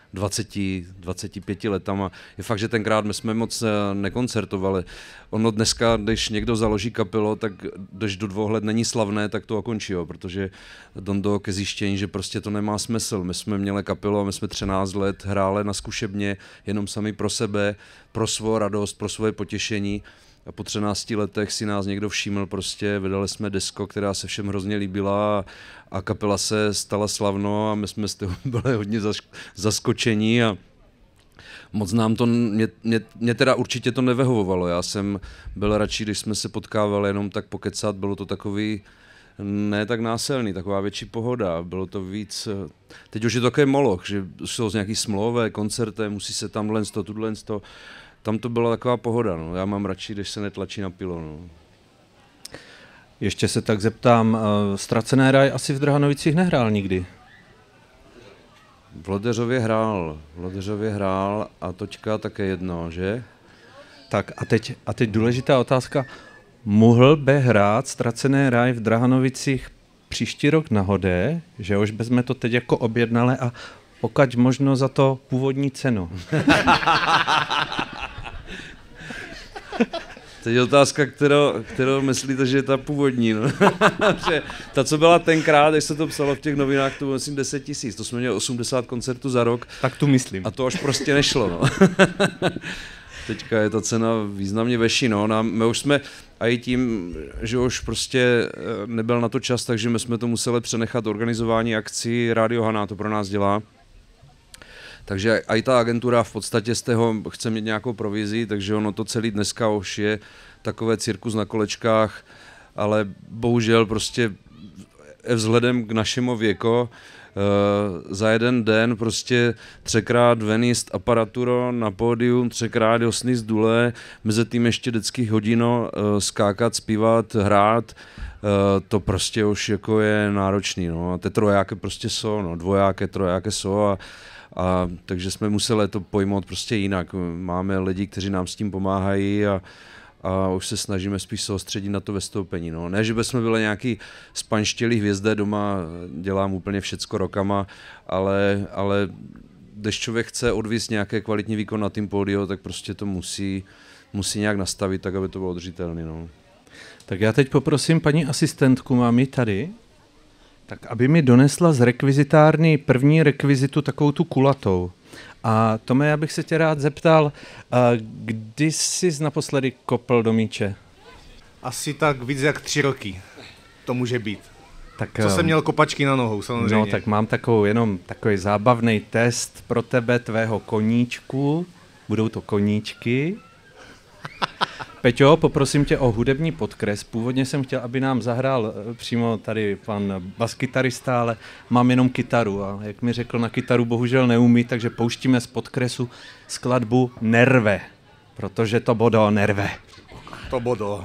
25 letama. Je fakt, že tenkrát my jsme moc nekoncertovali. Ono dneska, když někdo založí kapelu, tak když do 2 let není slavné, tak to okončí, protože do ke zjištění, že prostě to nemá smysl. My jsme měli kapelu a my jsme 13 let hráli na zkušebně jenom sami pro sebe, pro svou radost, pro svoje potěšení. A po 13 letech si nás někdo všiml, prostě vydali jsme desko, která se všem hrozně líbila a kapela se stala slavnou a my jsme z toho byli hodně zaskočení a moc nám to, mě teda určitě to nevyhovovalo. Já jsem byl radši, když jsme se potkávali jenom tak pokecat, bylo to takový ne tak násilný, taková větší pohoda, bylo to víc, teď už je to takový moloch, že jsou z nějaký smlouvy, koncerty, musí se tamhle to. Tam to byla taková pohoda, no. Já mám radši, když se netlačí na pilo, no. Ještě se tak zeptám, Ztracené ráj asi v Drahanovicích nehrál nikdy? V Lodeřově hrál a Toťka také jedno, že? Tak a teď důležitá otázka. Mohl by hrát Ztracené ráj v Drahanovicích příští rok na Hodé, že už bychom to teď jako objednali a pokud možno za to původní cenu. Teď je otázka, kterou myslíte, že je ta původní. No. Ta, co byla tenkrát, když se to psalo v těch novinách, to bylo myslím 10 000. To jsme měli 80 koncertů za rok. Tak tu myslím. A to až prostě nešlo. No. Teďka je ta cena významně vyšší. No. My už jsme, a i tím, že už prostě nebyl na to čas, takže my jsme to museli přenechat organizování akcí. Rádio Haná to pro nás dělá. Takže i ta agentura v podstatě z toho chce mít nějakou provizi, takže ono to celý dneska už je takové cirkus na kolečkách, ale bohužel prostě vzhledem k našemu věku za jeden den prostě 3krát venist aparaturo na pódium, 3krát sníst dule, mezi tím ještě vždycky hodinu skákat, zpívat, hrát, to prostě už jako je náročný, no. A ty trojáky prostě jsou, no, dvojáky, trojáky jsou a takže jsme museli to pojmout prostě jinak. Máme lidi, kteří nám s tím pomáhají a už se snažíme spíš soustředit na to vystoupení. No. Ne, že bychom byli nějaký spanštělý hvězde, doma dělám úplně všecko rokama, ale když člověk chce odvízt nějaké kvalitní výkon na tým pódiu, tak prostě to musí nějak nastavit, tak aby to bylo udržitelné. No. Tak já teď poprosím paní asistentku, mám ji tady. Tak aby mi donesla z rekvizitárny první rekvizitu, takovou tu kulatou. A Tome, já bych se tě rád zeptal, kdy jsi naposledy kopl do míče? Asi tak víc jak 3 roky. To může být. Tak, co jsem měl kopačky na nohou, samozřejmě. No, tak mám takový zábavný test pro tebe, tvého koníčku. Budou to koníčky. Peťo, poprosím tě o hudební podkres. Původně jsem chtěl, aby nám zahrál přímo tady pan baskytarista, ale mám jenom kytaru. A jak mi řekl, na kytaru bohužel neumí, takže pouštíme z podkresu skladbu Nerve. Protože to bodo nerve. To bodo.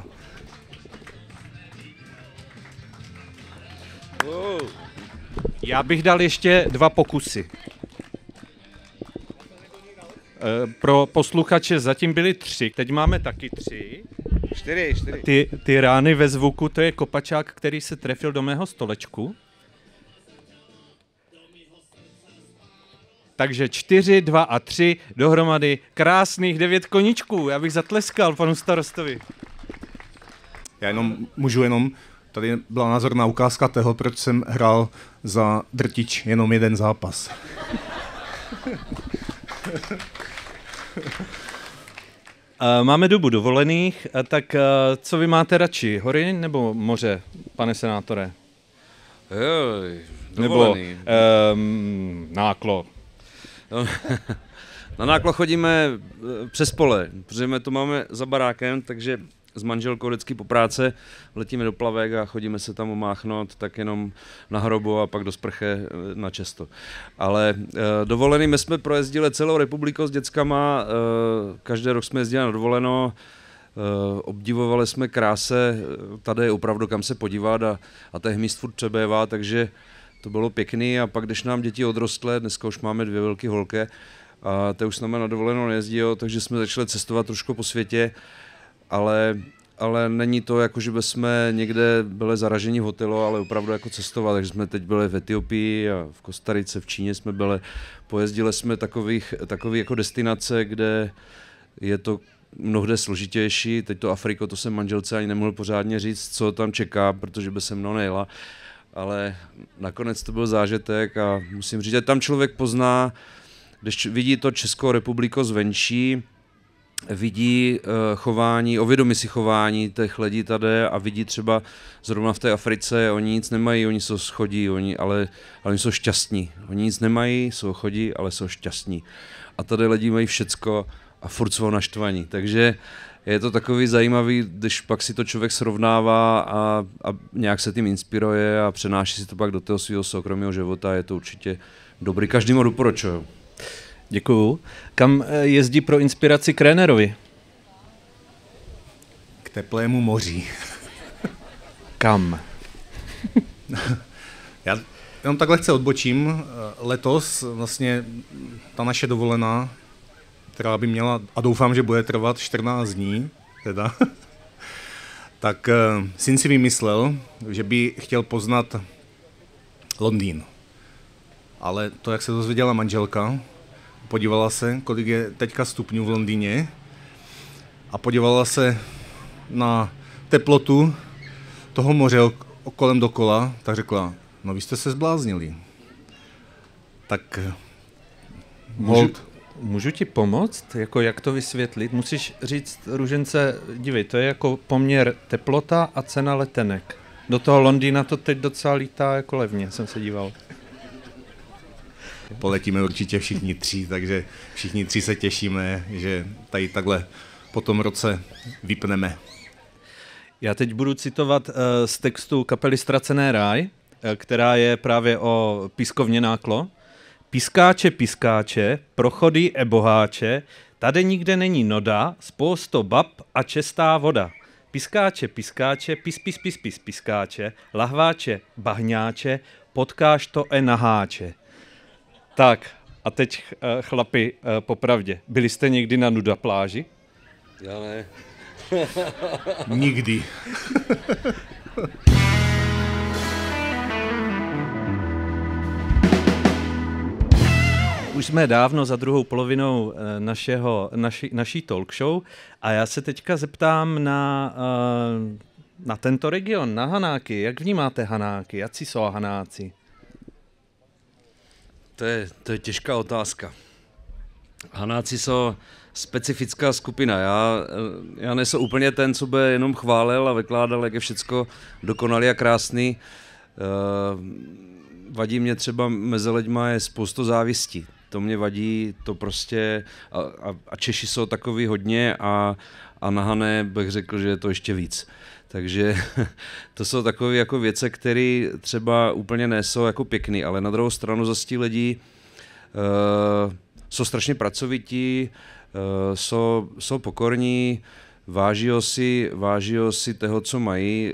Já bych dal ještě 2 pokusy. Pro posluchače zatím byly 3, teď máme taky 3. 4. Ty rány ve zvuku, to je kopačák, který se trefil do mého stolečku. Takže 4, 2 a 3, dohromady krásných 9 koníčků. Já bych zatleskal panu starostovi. Já můžu jenom, tady byla názorná ukázka toho, proč jsem hrál za Drtič jenom 1 zápas. Máme dobu dovolených, tak co vy máte radši, hory nebo moře, pane senátore? Dovolený. Nebo náklo? Na náklo chodíme přes pole, protože my to máme za barákem, takže s manželkou vždycky po práce letíme do Plavek a chodíme se tam omáchnout, tak jenom na hrobu a pak do sprche na Često. Ale dovolený, my jsme projezdili celou republiku s dětskama, každý rok jsme jezdili na dovoleno, obdivovali jsme kráse, tady je opravdu kam se podívat a těch míst furt přebývá, takže to bylo pěkný a pak když nám děti odrostly, dneska už máme 2 velké holky a ty už s námi na dovolenou nejezdí, takže jsme začali cestovat trošku po světě, ale není to jako, že bychom někde byli zaraženi v hotelu, ale opravdu jako cestovat, takže jsme teď byli v Etiopii a v Kostarice, v Číně jsme byli, pojezdili jsme takový jako destinace, kde je to mnohde složitější, teď to Afriko, to jsem manželce ani nemohl pořádně říct, co tam čeká, protože by se mnou nejela, ale nakonec to byl zážitek a musím říct, že tam člověk pozná, když vidí to Českou republiku zvenčí, vidí chování, uvědomí si chování těch lidí tady a vidí třeba zrovna v té Africe, oni nic nemají, oni jsou schodí, ale oni jsou šťastní. Oni nic nemají, jsou chodí, ale jsou šťastní. A tady lidi mají všecko a furt jsou naštvaní. Takže je to takový zajímavý, když pak si to člověk srovnává a nějak se tím inspiruje a přenáší si to pak do toho svého soukromého života, je to určitě dobrý. Každému doporučuju. Děkuju. Kam jezdí pro inspiraci k Rénerovi? K teplému moři. Kam? Já jenom tak lehce odbočím. Letos vlastně ta naše dovolená, která by měla, a doufám, že bude trvat 14 dní, teda, tak syn si vymyslel, že by chtěl poznat Londýn. Ale to, jak se dozvěděla manželka, podívala se, kolik je teďka stupňů v Londýně a podívala se na teplotu toho moře kolem dokola, tak řekla, no vy jste se zbláznili. Tak Můžu ti pomoct? Jako jak to vysvětlit? Musíš říct, Růžence, dívej, to je jako poměr teplota a cena letenek. Do toho Londýna to teď docela lítá jako levně, jsem se díval. Poletíme určitě všichni 3, takže všichni 3 se těšíme, že tady takhle po tom roce vypneme. Já teď budu citovat z textu kapely Ztracený ráj, která je právě o pískovně Náklo. Piskáče, piskáče, prochody boháče, tady nikde není noda, spousto bab a čestá voda. Piskáče, piskáče, pis, piskáče, lahváče, bahňáče, potkáš to naháče. Tak, a teď chlapi, popravdě, byli jste někdy na nuda pláži? Já ne. Nikdy. Už jsme dávno za druhou polovinou naší talk show a já se teďka zeptám na tento region, na Hanáky. Jak vnímáte Hanáky? Jací jsou Hanáci? To je těžká otázka. Hanáci jsou specifická skupina. Já nejsem úplně ten, co by jenom chválil a vykládal, jak je všecko dokonalý a krásný. Vadí mě třeba mezi lidma je spoustu závistí. To mě vadí, to prostě, a Češi jsou takový hodně a na Hané bych řekl, že je to ještě víc. Takže to jsou takové jako věci, které třeba úplně nejsou jako pěkný, ale na druhou stranu zase ti lidi jsou strašně pracovití, jsou pokorní, váží si toho, co mají,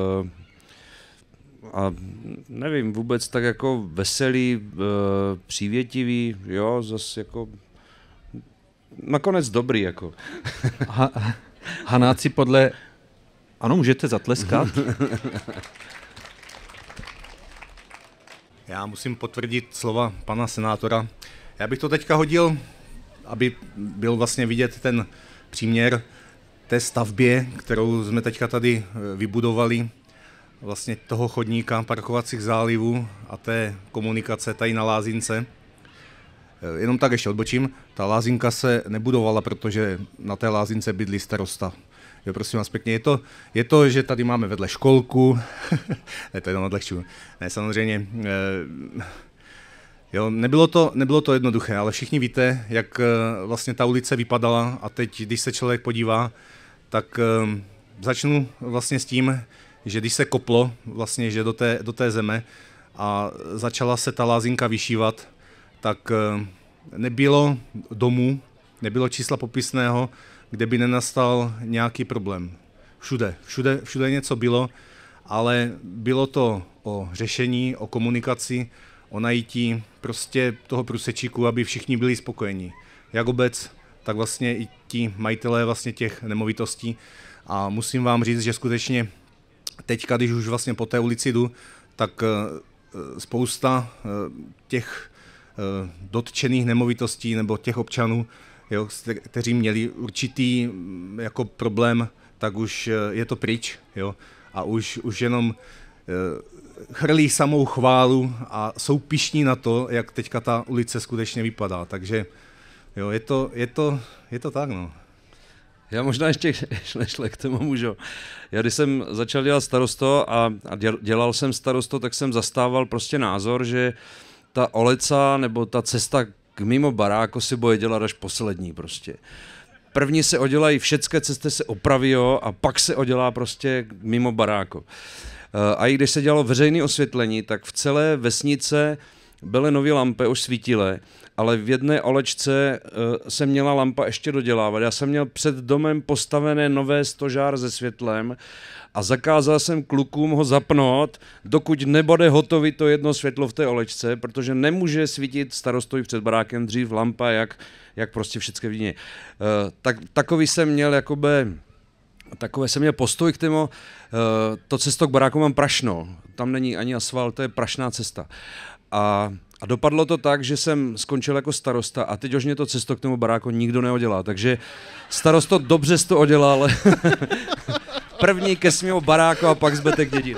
a nevím, vůbec tak jako veselý, přívětivý, jo, zase jako nakonec dobrý, jako. Hanáci podle... Ano, můžete zatleskat. Já musím potvrdit slova pana senátora. Já bych to teďka hodil, aby byl vlastně vidět ten příměr té stavbě, kterou jsme teďka tady vybudovali, vlastně toho chodníka, parkovacích zálivů a té komunikace tady na Lázince. Jenom tak ještě odbočím, ta Lázinka se nebudovala, protože na té Lázince bydlí starosta. Jo, prosím vás pěkně, je to, že tady máme vedle školku, ne, to jenom odlehčuju, ne, samozřejmě, jo, nebylo to jednoduché, ale všichni víte, jak vlastně ta ulice vypadala a teď, když se člověk podívá, tak začnu vlastně s tím, že když se koplo vlastně, že do té zeme a začala se ta Lázinka vyšívat, tak nebylo domů, nebylo čísla popisného, kde by nenastal nějaký problém. Všude něco bylo, ale bylo to o řešení, o komunikaci, o najítí prostě toho průsečíku, aby všichni byli spokojení. Jak obec, tak vlastně i ti majitelé vlastně těch nemovitostí. A musím vám říct, že skutečně teďka, když už vlastně po té ulici jdu, tak spousta těch dotčených nemovitostí nebo těch občanů, jo, kteří měli určitý jako problém, tak už je to pryč, jo, a už jenom chrlí samou chválu a jsou pyšní na to, jak teďka ta ulice skutečně vypadá, takže jo, je to tak, no. Já možná ještě nešle k tomu můžu. Já když jsem začal dělat starosto a dělal jsem starosto, tak jsem zastával prostě názor, že ta ulice nebo ta cesta k mimo baráku si bude dělat až poslední prostě. První se odělají, všechny cesty se opraví a pak se odělá prostě mimo baráku. A i když se dělalo veřejné osvětlení, tak v celé vesnice byly nové lampy, už svítily, ale v jedné olečce se měla lampa ještě dodělávat. Já jsem měl před domem postavené nové stožár se světlem a zakázal jsem klukům ho zapnout, dokud nebude hotový to jedno světlo v té olečce, protože nemůže svítit starostovi před barákem dřív lampa, jak prostě všechno vidí. Takový jsem měl postoj k tomu, to cesto k baráku mám prašno, tam není ani asfalt, to je prašná cesta. A dopadlo to tak, že jsem skončil jako starosta a teď už mě to cesto k tomu baráku nikdo neodělá, takže starosto dobře jsi to odělal. První ke svému baráku a pak zbytek dědiny.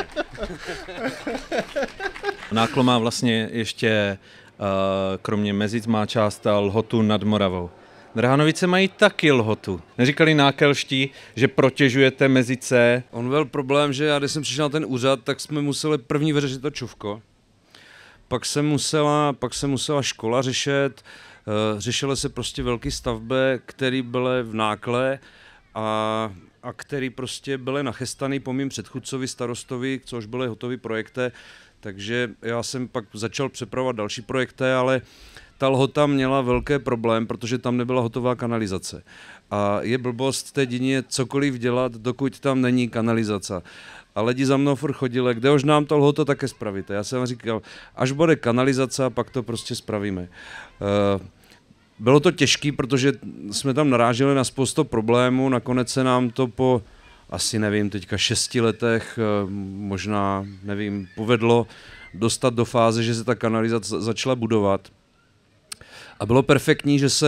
Náklo má vlastně ještě, kromě Mezic, má část Lhotu nad Moravou. Drhanovice mají taky Lhotu. Neříkali nákelští, že protěžujete Mezice? On byl problém, že já když jsem přišel na ten úřad, tak jsme museli první vyřešit to čuvko. Pak se musela škola řešit, řešily se prostě velké stavby, které byly v nákle a které prostě byly nachystané po mým předchůdcovi starostovi, což byly hotové projekty, takže já jsem pak začal připravovat další projekty, ale ta Lhota měla velký problém, protože tam nebyla hotová kanalizace. A je blbost v té díně cokoliv dělat, dokud tam není kanalizace. A lidi za mnou furt chodili, kde už nám to Lhoto také spravíte. Já jsem říkal, až bude kanalizace, pak to prostě spravíme. Bylo to těžké, protože jsme tam naráželi na spoustu problémů, nakonec se nám to po asi nevím, teďka 6 letech, možná nevím, povedlo dostat do fáze, že se ta kanalizace začala budovat. A bylo perfektní, že se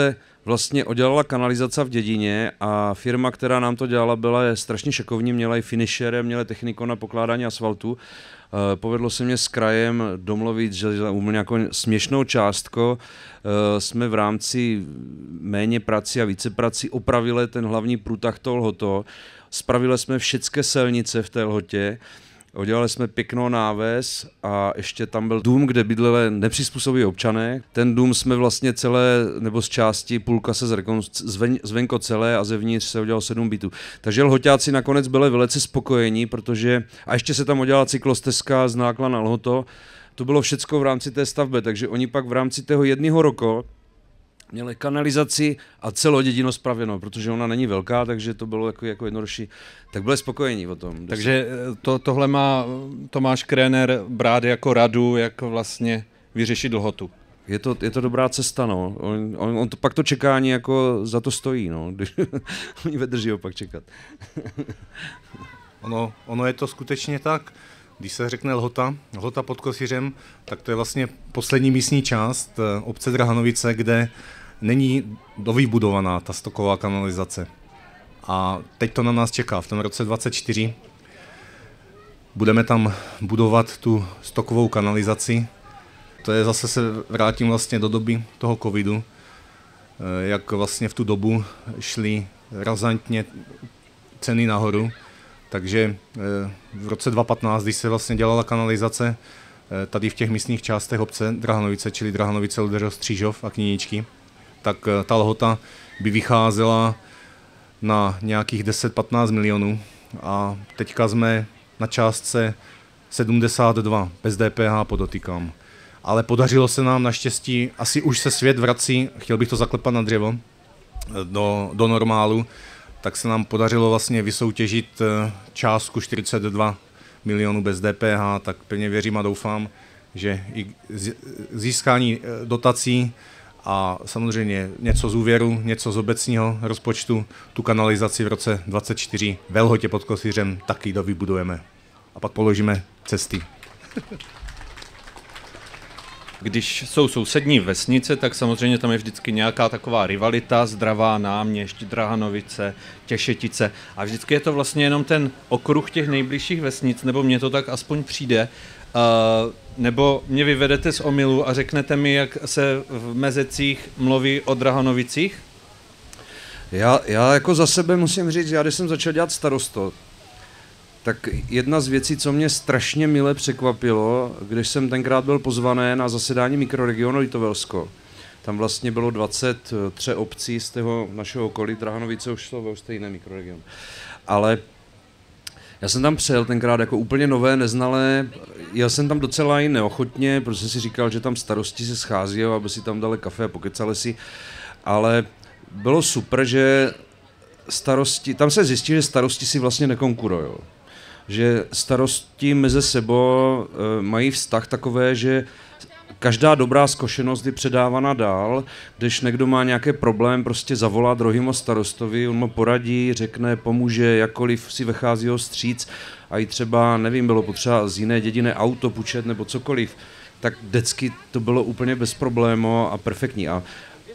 vlastně odělala kanalizace v dědině a firma, která nám to dělala, byla strašně šikovní, měla i finishere, měla techniku na pokládání asfaltu. Povedlo se mě s krajem domluvit, že za nějakou směšnou částku jsme v rámci méně prací a více prací opravili ten hlavní průtah toho lhoto. Spravili jsme všechny silnice v té lhotě, udělali jsme pěknou náves a ještě tam byl dům, kde bydleli nepřizpůsobiví občané. Ten dům jsme vlastně celé, nebo z části půlka se zvenko celé a zevnitř se udělalo 7 bytů. Takže lhoťáci nakonec byli velice spokojení, protože a ještě se tam udělala cyklostezka z Nákla na Lhoto. To bylo všecko v rámci té stavby, takže oni pak v rámci toho jednoho roku měli kanalizaci a celou dědinu spravěno, protože ona není velká, takže to bylo jako jednodušší. Tak byli spokojení o tom. Takže tohle má Tomáš Kréner brát jako radu, jak vlastně vyřešit lhotu. Je to dobrá cesta, no. On to, pak to čekání jako za to stojí, no. Oni vydrží opak čekat. Ono je to skutečně tak. Když se řekne Lhota pod Kosířem, tak to je vlastně poslední místní část obce Drahanovice, kde není dovybudovaná ta stoková kanalizace. A teď to na nás čeká. V tom roce 2024 budeme tam budovat tu stokovou kanalizaci. To je zase se vrátím vlastně do doby toho covidu, jak vlastně v tu dobu šly razantně ceny nahoru. Takže v roce 2015, když se vlastně dělala kanalizace tady v těch místních částech obce Drahanovice, čili Drahanovice, Ludeřov, Střížov a Kníničky, tak ta lhota by vycházela na nějakých 10-15 milionů a teďka jsme na částce 72, bez DPH podotýkám. Ale podařilo se nám naštěstí, asi už se svět vrací, chtěl bych to zaklepat na dřevo, do normálu, tak se nám podařilo vlastně vysoutěžit částku 42 milionů bez DPH, tak pevně věřím a doufám, že i získání dotací a samozřejmě něco z úvěru, něco z obecního rozpočtu, tu kanalizaci v roce 2024 ve Lhotě pod Kosířem taky dovybudujeme. A pak položíme cesty. Když jsou sousední vesnice, tak samozřejmě tam je vždycky nějaká taková rivalita, Zdravá, Náměšť, Drahanovice, Těšetice a vždycky je to vlastně jenom ten okruh těch nejbližších vesnic, nebo mně to tak aspoň přijde, nebo mě vyvedete z omylu a řeknete mi, jak se v Mezecích mluví o Drahanovicích? Já jako za sebe musím říct, když jsem začal dělat starostu, tak jedna z věcí, co mě strašně mile překvapilo, když jsem tenkrát byl pozvaný na zasedání mikroregionu Litovelsko. Tam vlastně bylo 23 obcí z toho našeho okolí, Drahanovice už jsou stejné mikroregion. Ale já jsem tam přijel tenkrát jako úplně nové, neznalé, já jsem tam docela i neochotně, protože jsem si říkal, že tam starosti se schází, aby si tam dali kafe a pokecali si, ale bylo super, že starosti, tam se zjistí, že starosti si vlastně nekonkurujou. Že starosti mezi sebou mají vztah takové, že každá dobrá zkušenost je předávána dál, když někdo má nějaký problém, prostě zavolá druhému starostovi, on mu poradí, řekne, pomůže, jakkoliv si vychází ho vstříc a i třeba, nevím, bylo potřeba z jiné dědiny auto půjčet nebo cokoliv, tak vždycky to bylo úplně bez problému a perfektní. A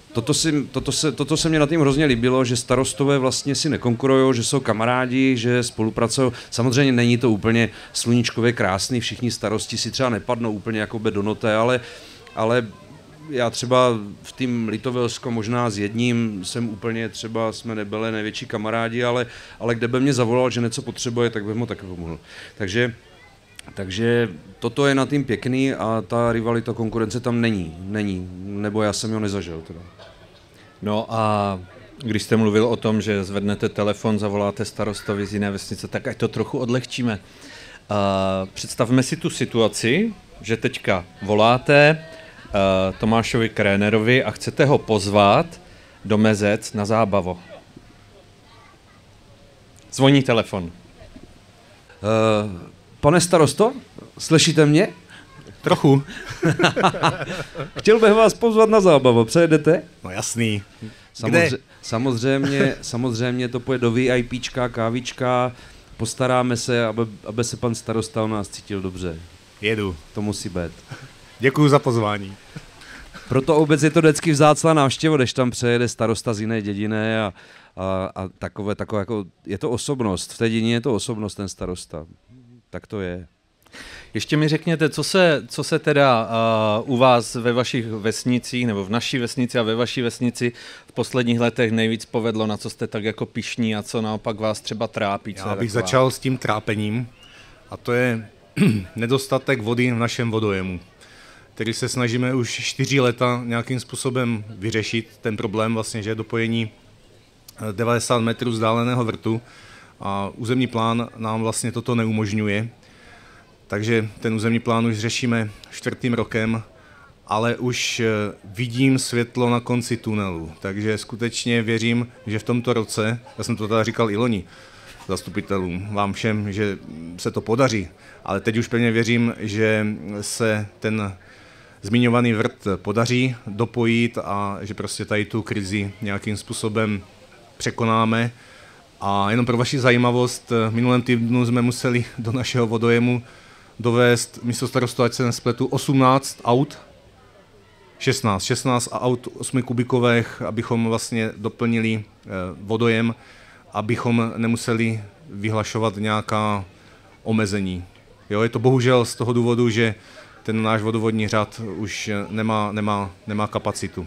toto se mě na tím hrozně líbilo, že starostové vlastně si nekonkurujou, že jsou kamarádi, že spolupracují. Samozřejmě není to úplně sluníčkově krásný, všichni starosti si třeba nepadnou úplně jako do noté, ale já třeba v tým Litovelsko možná s jedním jsem úplně třeba, jsme nebyli největší kamarádi, ale kde by mě zavolal, že něco potřebuje, tak bych mu taky pomohl. Takže toto je na tým pěkný a ta rivalita, konkurence tam není, nebo já jsem ho nezažil teda. No a když jste mluvil o tom, že zvednete telefon, zavoláte starostovi z jiné vesnice, tak ať to trochu odlehčíme. Představme si tu situaci, že teďka voláte Tomášovi Krénerovi a chcete ho pozvat do Mezec na zábavo. Zvoní telefon. Pane starosto, slyšíte mě? Trochu. Chtěl bych vás pozvat na zábavu, přejedete? No jasný. Samozřejmě to půjde do VIPčka, kávička, postaráme se, aby se pan starosta o nás cítil dobře. Jedu. To musí být. Děkuju za pozvání. Proto obec je to vždycky vzácná návštěva, když tam přejede starosta z jiné dědiny a takové jako, je to osobnost, v té dědině je to osobnost ten starosta, tak to je. Ještě mi řekněte, co se teda u vás ve vašich vesnicích, nebo v naší vesnici a ve vaší vesnici v posledních letech nejvíc povedlo, na co jste tak jako pyšní a co naopak vás třeba trápí? Já bych začal s tím trápením a to je nedostatek vody v našem vodojemu, který se snažíme už 4 leta nějakým způsobem vyřešit. Ten problém vlastně, že je dopojení 90 metrů vzdáleného vrtu a územní plán nám vlastně toto neumožňuje. Takže ten územní plán už řešíme 4. rokem, ale už vidím světlo na konci tunelu. Takže skutečně věřím, že v tomto roce, já jsem to teda říkal i loni zastupitelům, vám všem, že se to podaří, ale teď už pevně věřím, že se ten zmiňovaný vrt podaří dopojit a že prostě tady tu krizi nějakým způsobem překonáme. A jenom pro vaši zajímavost, v minulém týdnu jsme museli do našeho vodojemu dovést, místo starostu, ať se nespletu, 18 aut, 16 aut 8 kubikových, abychom vlastně doplnili vodojem, abychom nemuseli vyhlašovat nějaká omezení. Jo, je to bohužel z toho důvodu, že ten náš vodovodní řád už nemá kapacitu.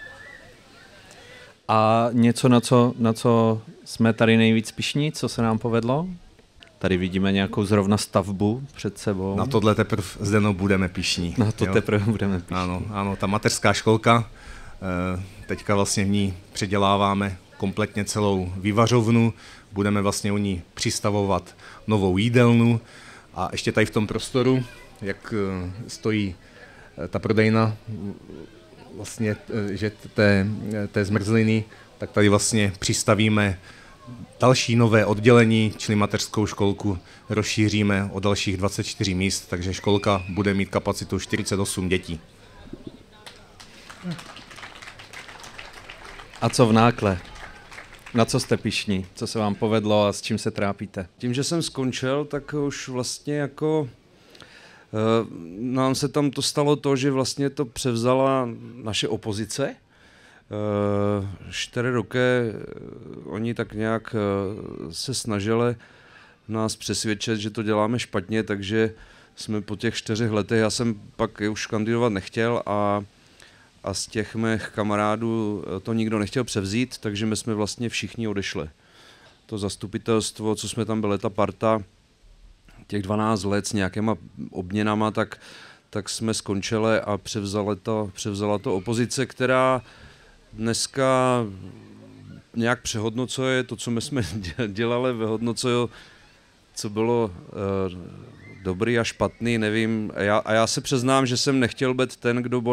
A něco, na co jsme tady nejvíc pyšní, co se nám povedlo? Tady vidíme nějakou zrovna stavbu před sebou. Na tohle teprve Zdeno budeme pyšní. Na to teprve budeme pyšní. Ano, ta mateřská školka, teďka vlastně v ní předěláváme kompletně celou vývařovnu, budeme vlastně u ní přistavovat novou jídelnu a ještě tady v tom prostoru, jak stojí ta prodejna vlastně, že té zmrzliny, tak tady vlastně přistavíme další nové oddělení, čili mateřskou školku rozšíříme o dalších 24 míst, takže školka bude mít kapacitu 48 dětí. A co v Nákle? Na co jste pyšní? Co se vám povedlo a s čím se trápíte? Tím, že jsem skončil, tak už vlastně jako nám se tam to stalo to, že vlastně to převzala naše opozice. 4 roky oni tak nějak se snažili nás přesvědčit, že to děláme špatně, takže jsme po těch 4 letech, já jsem pak už kandidovat nechtěl a z těch mých kamarádů to nikdo nechtěl převzít, takže my jsme vlastně všichni odešli. To zastupitelstvo, co jsme tam byli, ta parta, těch 12 let s nějakýma obměnama, tak jsme skončili a převzala to opozice, která dneska nějak přehodnocuje to, co my jsme dělali, vyhodnocuje, co bylo dobrý a špatný, nevím. A já se přiznám, že jsem nechtěl být ten, kdo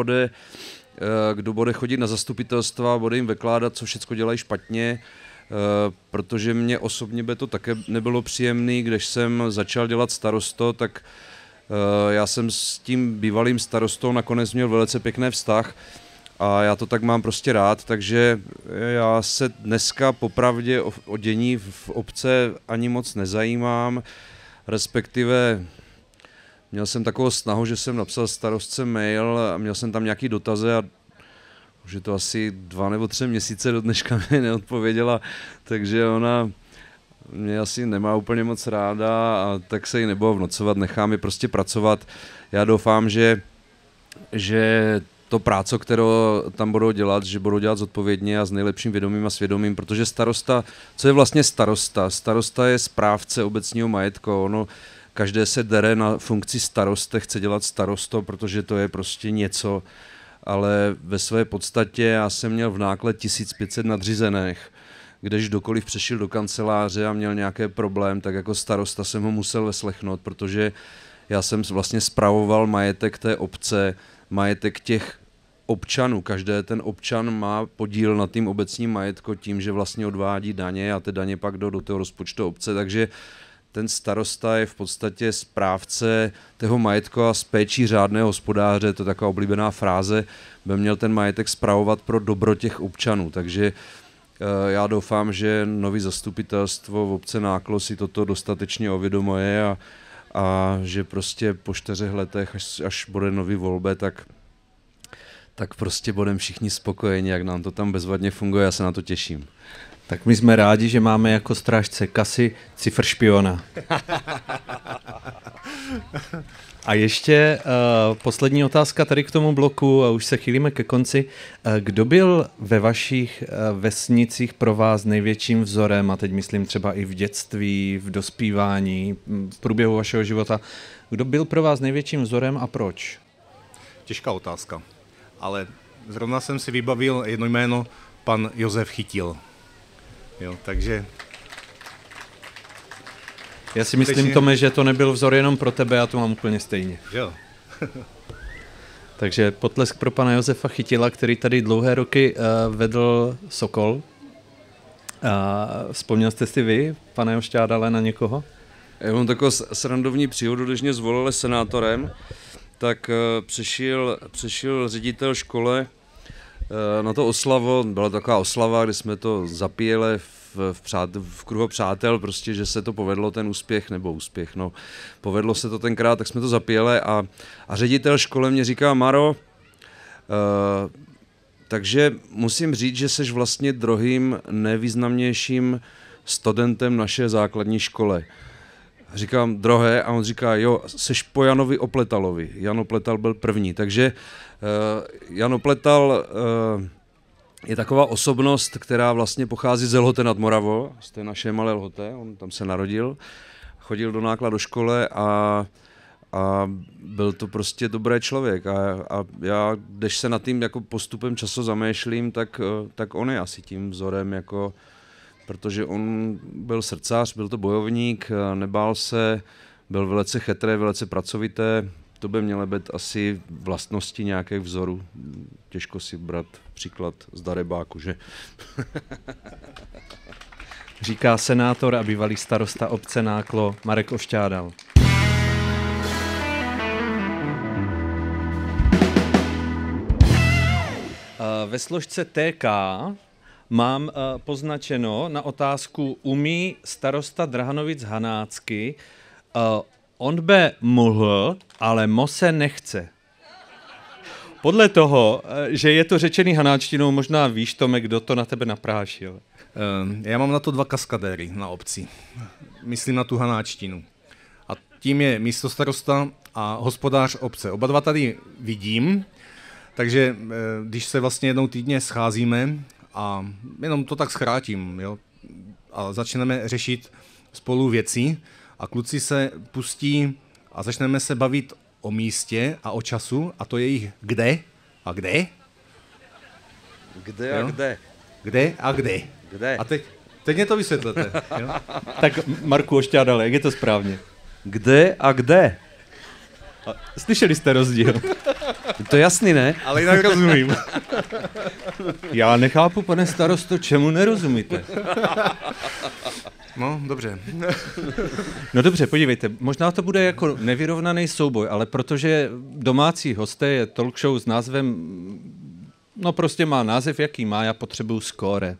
bude chodit na zastupitelstva, bude jim vykládat, co všechno dělají špatně, protože mě osobně by to také nebylo příjemné, když jsem začal dělat starosto, tak já jsem s tím bývalým starostou nakonec měl velice pěkný vztah a já to tak mám prostě rád, takže já se dneska popravdě o dění v obce ani moc nezajímám, respektive měl jsem takovou snahu, že jsem napsal starostce mail a měl jsem tam nějaký dotazy a už je to asi 2 nebo 3 měsíce do dneška mi neodpověděla, takže ona mě asi nemá úplně moc ráda a tak se jí nebudu vnocovat, nechám ji prostě pracovat. Já doufám, že to práce, kterou tam budou dělat, že budou dělat zodpovědně a s nejlepším vědomím a svědomím, protože starosta, co je vlastně starosta? Starosta je správce obecního majetku, ono každé se dere na funkci staroste, chce dělat starosto, protože to je prostě něco, ale ve své podstatě já jsem měl v Nákle 1500 nadřízených, když kdokoliv přešel do kanceláře a měl nějaký problém, tak jako starosta jsem ho musel vyslechnout, protože já jsem vlastně spravoval majetek té obce, majetek těch občanů. Každý ten občan má podíl na tým obecním majetku tím, že vlastně odvádí daně a ty daně pak jdou do toho rozpočtu obce, takže ten starosta je v podstatě správce toho majetku a s péčí řádného hospodáře, to je taková oblíbená fráze, by měl ten majetek spravovat pro dobro těch občanů, takže já doufám, že nový zastupitelstvo v obce Náklo si toto dostatečně uvědomuje a že prostě po 4 letech, až bude nový volby, tak prostě budeme všichni spokojeni, jak nám to tam bezvadně funguje, já se na to těším. Tak my jsme rádi, že máme jako strážce kasy ciferšpiona. A ještě poslední otázka tady k tomu bloku, a už se chýlíme ke konci. Kdo byl ve vašich vesnicích pro vás největším vzorem, a teď myslím třeba i v dětství, v dospívání, v průběhu vašeho života, kdo byl pro vás největším vzorem a proč? Těžká otázka, ale zrovna jsem si vybavil jedno jméno, pan Josef Chytil. Jo, takže... Já si myslím, Tome, že to nebyl vzor jenom pro tebe, já to mám úplně stejně. Jo. Takže potlesk pro pana Josefa Chytila, který tady dlouhé roky vedl Sokol. Vzpomněl jste si vy, pane Ošťádale, na někoho? Já mám takovou srandovní příhodu, když mě zvolili senátorem, tak přišel ředitel škole na to oslavu, byla taková oslava, kde jsme to zapíjeli v kruhu přátel, prostě, že se to povedlo, ten úspěch, no, povedlo se to tenkrát, tak jsme to zapíjeli a ředitel školy mě říká, Maro, takže musím říct, že seš vlastně druhým nejvýznamnějším studentem naše základní školy. Říkám druhé a on říká, jo, seš po Janovi Opletalovi. Jan Opletal byl první, takže Jan Opletal je taková osobnost, která vlastně pochází z Lhoté nad Moravou, z té naše malé Lhoté, on tam se narodil, chodil do Nákla do školy a byl to prostě dobrý člověk a já, když se nad tím jako postupem času zamýšlím, tak on je asi tím vzorem, jako, protože on byl srdcař, byl to bojovník, nebál se, byl velice chytrý, velice pracovitý. To by měly být asi vlastnosti nějakých vzorů. Těžko si brát příklad z darebáku, že? Říká senátor a bývalý starosta obce Náklo Marek Ošťádal. Ve složce TK mám poznačeno na otázku umí starosta Drhanovic Hanácky. On by mohl, ale se nechce. Podle toho, že je to řečený hanáčtinou, možná víš, Tome, kdo to na tebe naprášil. Já mám na to 2 kaskadéry na obci. Myslím na tu hanáčtinu. A tím je místostarosta a hospodář obce. Oba dva tady vidím, takže když se vlastně jednou týdně scházíme a jenom to tak zkrátím, jo, a začneme řešit spolu věci, a kluci se pustí a začneme se bavit o místě a o času, a to je jich kde a kde. Kde a kde. Kde a kde. Kde. A teď mě to vysvětlete. Jo? Tak Marku Ošťádale, jak je to správně? Kde a kde. A slyšeli jste rozdíl? To je jasný, ne? Ale jinak rozumím. Já nechápu, pane starosto, čemu nerozumíte? No, dobře. No dobře, podívejte, možná to bude jako nevyrovnaný souboj, ale protože domácí hosté je talk show s názvem, no prostě má název, jaký má, já potřebuju skóre.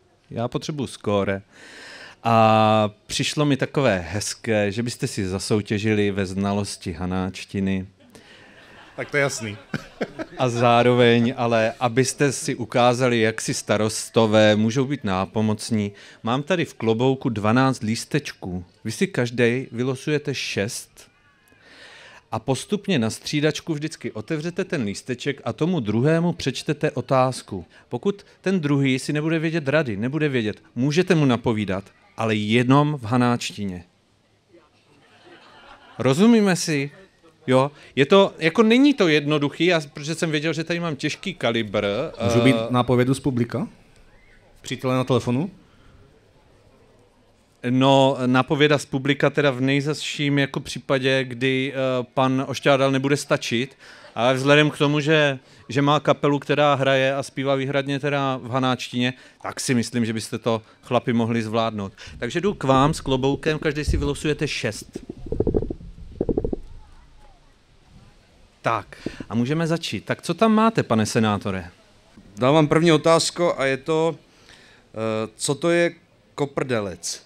A přišlo mi takové hezké, že byste si zasoutěžili ve znalosti hanáčtiny. Tak to je jasný. A zároveň, ale abyste si ukázali, jak si starostové můžou být nápomocní, mám tady v klobouku 12 lístečků. Vy si každý vylosujete 6 a postupně na střídačku vždycky otevřete ten lísteček a tomu druhému přečtete otázku. Pokud ten druhý si nebude vědět rady, nebude vědět, můžete mu napovídat, ale jenom v hanáčtině. Rozumíme si? Jo, je to, jako není to jednoduchý, protože jsem věděl, že tady mám těžký kalibr. Můžu být nápovědu z publika? Přítele na telefonu? No, nápověda z publika teda v nejzazším jako případě, kdy pan Ošťádal nebude stačit, ale vzhledem k tomu, že má kapelu, která hraje a zpívá výhradně teda v hanáčtině, tak si myslím, že byste to chlapi mohli zvládnout. Takže jdu k vám s kloboukem, každý si vylosujete 6. Tak, a můžeme začít. Tak co tam máte, pane senátore? Dávám první otázku a je to, co to je koprdelec?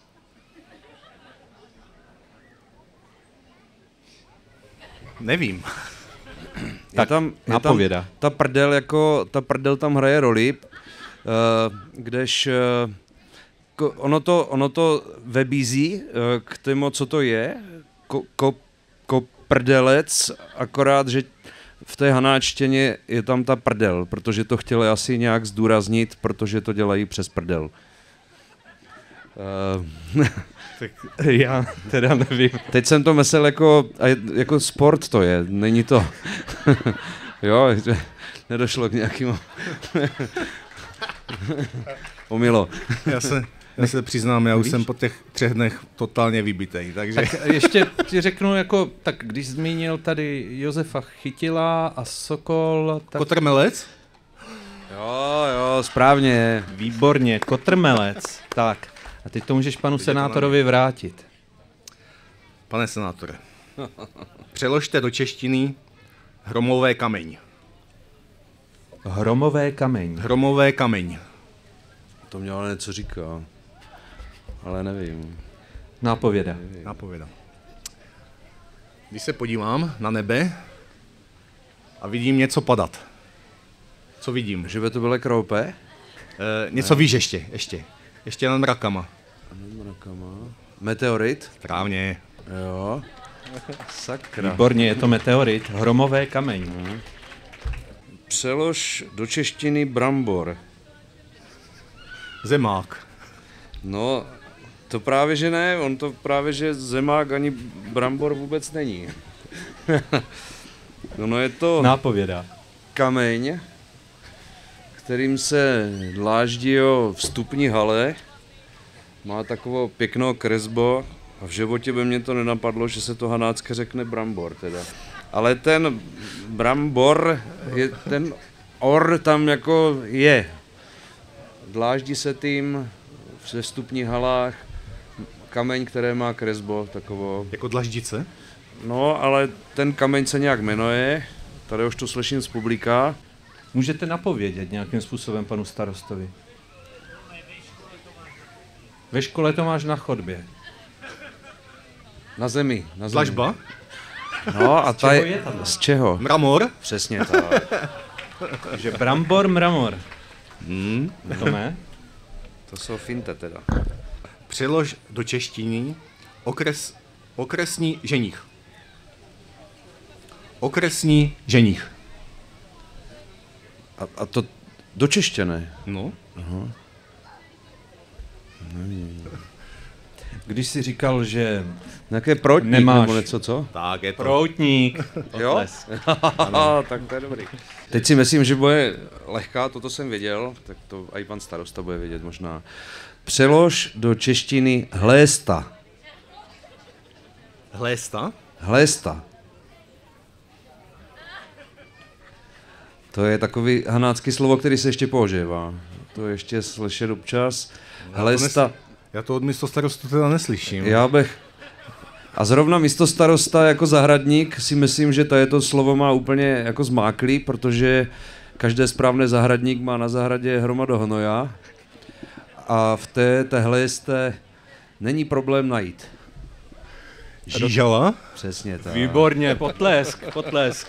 Nevím. Tak nápověda. Ta prdel tam hraje roli, kdež ono to vybízí k tomu, co to je, prdelec, akorát, že v té hanáčtině je tam ta prdel, protože to chtěli asi nějak zdůraznit, protože to dělají přes prdel. Tak já teda nevím. Teď jsem to myslel jako sport to je, není to. Jo, nedošlo k nějakému omylo. Já se přiznám, já už jsem po těch 3 dnech totálně vybitej, takže... Tak ještě ti řeknu, tak když zmínil tady Josefa Chytila a Sokol... Tak... Kotrmelec? Jo, správně. Výborně, Kotrmelec. Tak, a teď to můžeš panu senátorovi vrátit. Pane senátore, přeložte do češtiny hromové kameň. Hromové kameň. Hromové kameň. To mě ale něco říká, ale nevím. Nápověda. Nápověda. Když se podívám na nebe a vidím něco padat. Co vidím? Že by to bylo kroupe? Něco víš ještě. Ještě nad mrakama. Meteorit? Správně. Jo. Sakra. Výborně, je to meteorit. Hromové kameň. Přelož do češtiny brambor. Zemák. No, to právě že ne, on to právě že zemák ani brambor vůbec není. No je to nápověda. Kameň, kterým se dláždí o vstupní hale, má takovou pěknou kresbu a v životě by mě to nenapadlo, že se to hanácky řekne brambor teda. Ale ten brambor, ten or tam jako je. Dláždí se tím ve vstupních halách kameň, který má kresbu takovou. Jako dlaždice? No, ale ten kameň se nějak jmenuje, tady už to slyším z publika. Můžete napovědět nějakým způsobem panu starostovi? Ve škole to máš na chodbě. Na zemi. Dlažba? No a ta je z čeho? Mramor? Přesně tak. Takže brambor, mramor. To ne? To jsou finte teda. Přelož do češtiny okresní ženich. Okresní ženich. A to do češtiny? No. Aha. Když jsi říkal, že nějaké proutník nemáš nebo něco, co? Tak je to. Proutník. Jo? Tak to je dobrý. Teď si myslím, že bude lehká, toto jsem věděl, tak to i pan starosta bude vědět možná. Přelož do češtiny hlésta. Hlésta? Hlésta. To je takový hanácký slovo, který se ještě používá. To ještě slyšet občas. Hlésta. Já to od místostarostu teda neslyším. A zrovna místostarosta jako zahradník si myslím, že to slovo má úplně jako zmáklý, protože každý správný zahradník má na zahradě hromadu hnoja a v téhle není problém najít. Žížala? Přesně tak. Výborně, potlesk.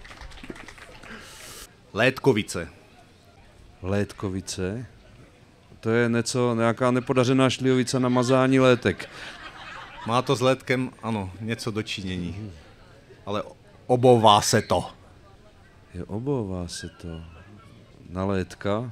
Létkovice. Létkovice? To je nějaká nepodařená šlijovice na mazání létek. Má to s létkem, ano, něco dočinění. Ale obová se to. Obová se to. Na létka.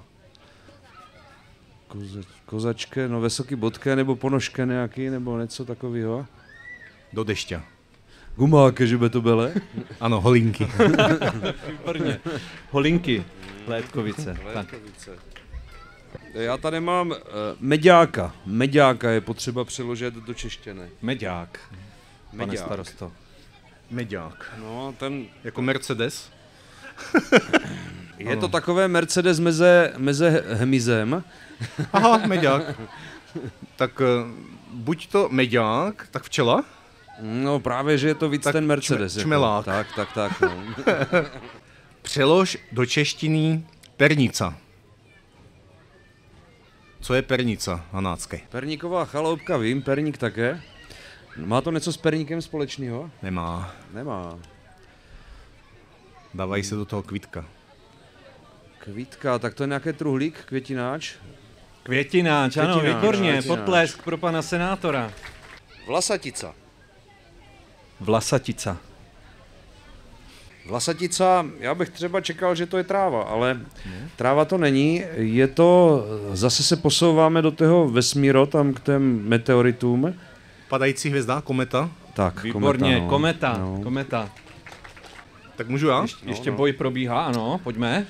Kozačke, no vysoký bodke, nebo ponožke nějaký, nebo něco takového. Do dešťa. Gumáke, že by to bylo? Ano, holinky. Výborně. Holinky. Létkovice. Létkovice. Já tady mám meďáka. Meďáka je potřeba přeložit do češtiny. Meďák. Pane starosto. Meďák. No, ten... Jako Mercedes? Je to takové Mercedes meze hmyzem. Aha, meďák. Tak buď to meďák, tak včela? No právě, že je to víc tak ten Mercedes. Čmelák. Tak. No. Přelož do češtiny pernica. Co je pernica hanácké? Perníková chaloupka, vím, perník také. Má to něco s perníkem společného? Nemá. Dávají se do toho kvítka. Kvítka, tak to je nějaký truhlík, květináč? Květináč, ano, Květináč, výborně, květináč. potlesk pro pana senátora. Vlasatica. Vlasatica. Vlasatica, já bych třeba čekal, že to je tráva, ale tráva to není. Je to, zase se posouváme do toho vesmíru, tam k těm meteoritům. Padající hvězda, kometa. Tak, Výborně, kometa. kometa. Tak můžu já? Ještě boj probíhá, ano, pojďme.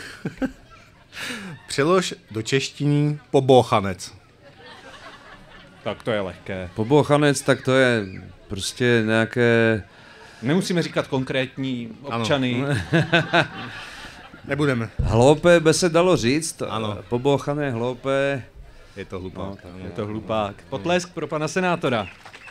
Přelož do češtiny pobochanec. Tak to je lehké. Pobochanec, tak to je prostě nějaké... Nemusíme říkat konkrétní občany. Nebudeme. Hloupé by se dalo říct, Ano. pobochané, hloupé. Je to hlupák. Je to hlupák. Potlesk pro pana senátora.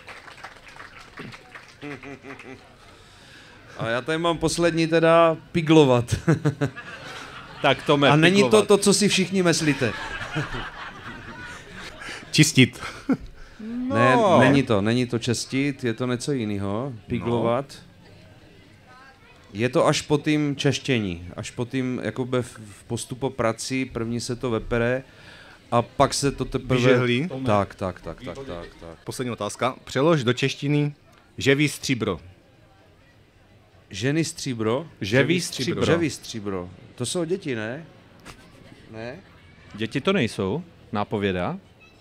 A já tady mám poslední teda piglovat. Tak Tome, A není to piglovat. to, co si všichni myslíte. Čistit. Ne, není to čestit, je to něco jiného. Piglovat. Je to až po tým češtění, až po tým jakoby v postupu prací, první se to vepere a pak se to teprve... Vyžehlí. Tak. Poslední otázka. Přelož do češtiny ževý stříbro. Ženy stříbro? Ževý stříbro. Ževý stříbro. To jsou děti, ne? Ne? Děti to nejsou, nápověda.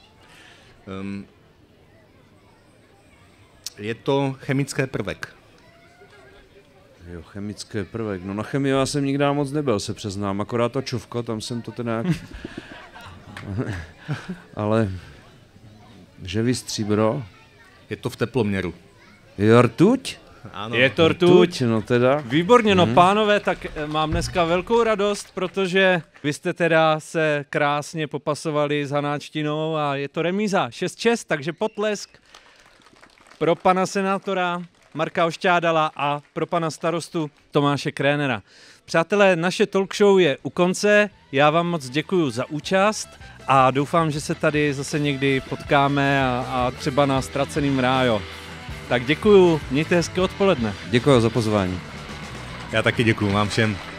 Je to chemické prvek. Jo, chemický prvek. No na chemii já jsem nikdy moc nebyl, se přiznám. Akorát to čuvko, tam jsem to teda nějak... Ale... Ževý stříbro? Je to v teploměru. Je rtuť? Ano. Je to rtuť. No teda. Výborně, no pánové, tak mám dneska velkou radost, protože vy jste teda se krásně popasovali s hanáčtinou a je to remíza 6-6, takže potlesk pro pana senátora Marka Ošťádala a pro pana starostu Tomáše Krénera. Přátelé, naše talk show je u konce, já vám moc děkuju za účast a doufám, že se tady zase někdy potkáme a třeba na Ztraceným rájo. Tak děkuju, mějte hezké odpoledne. Děkuji za pozvání. Já taky děkuju vám všem.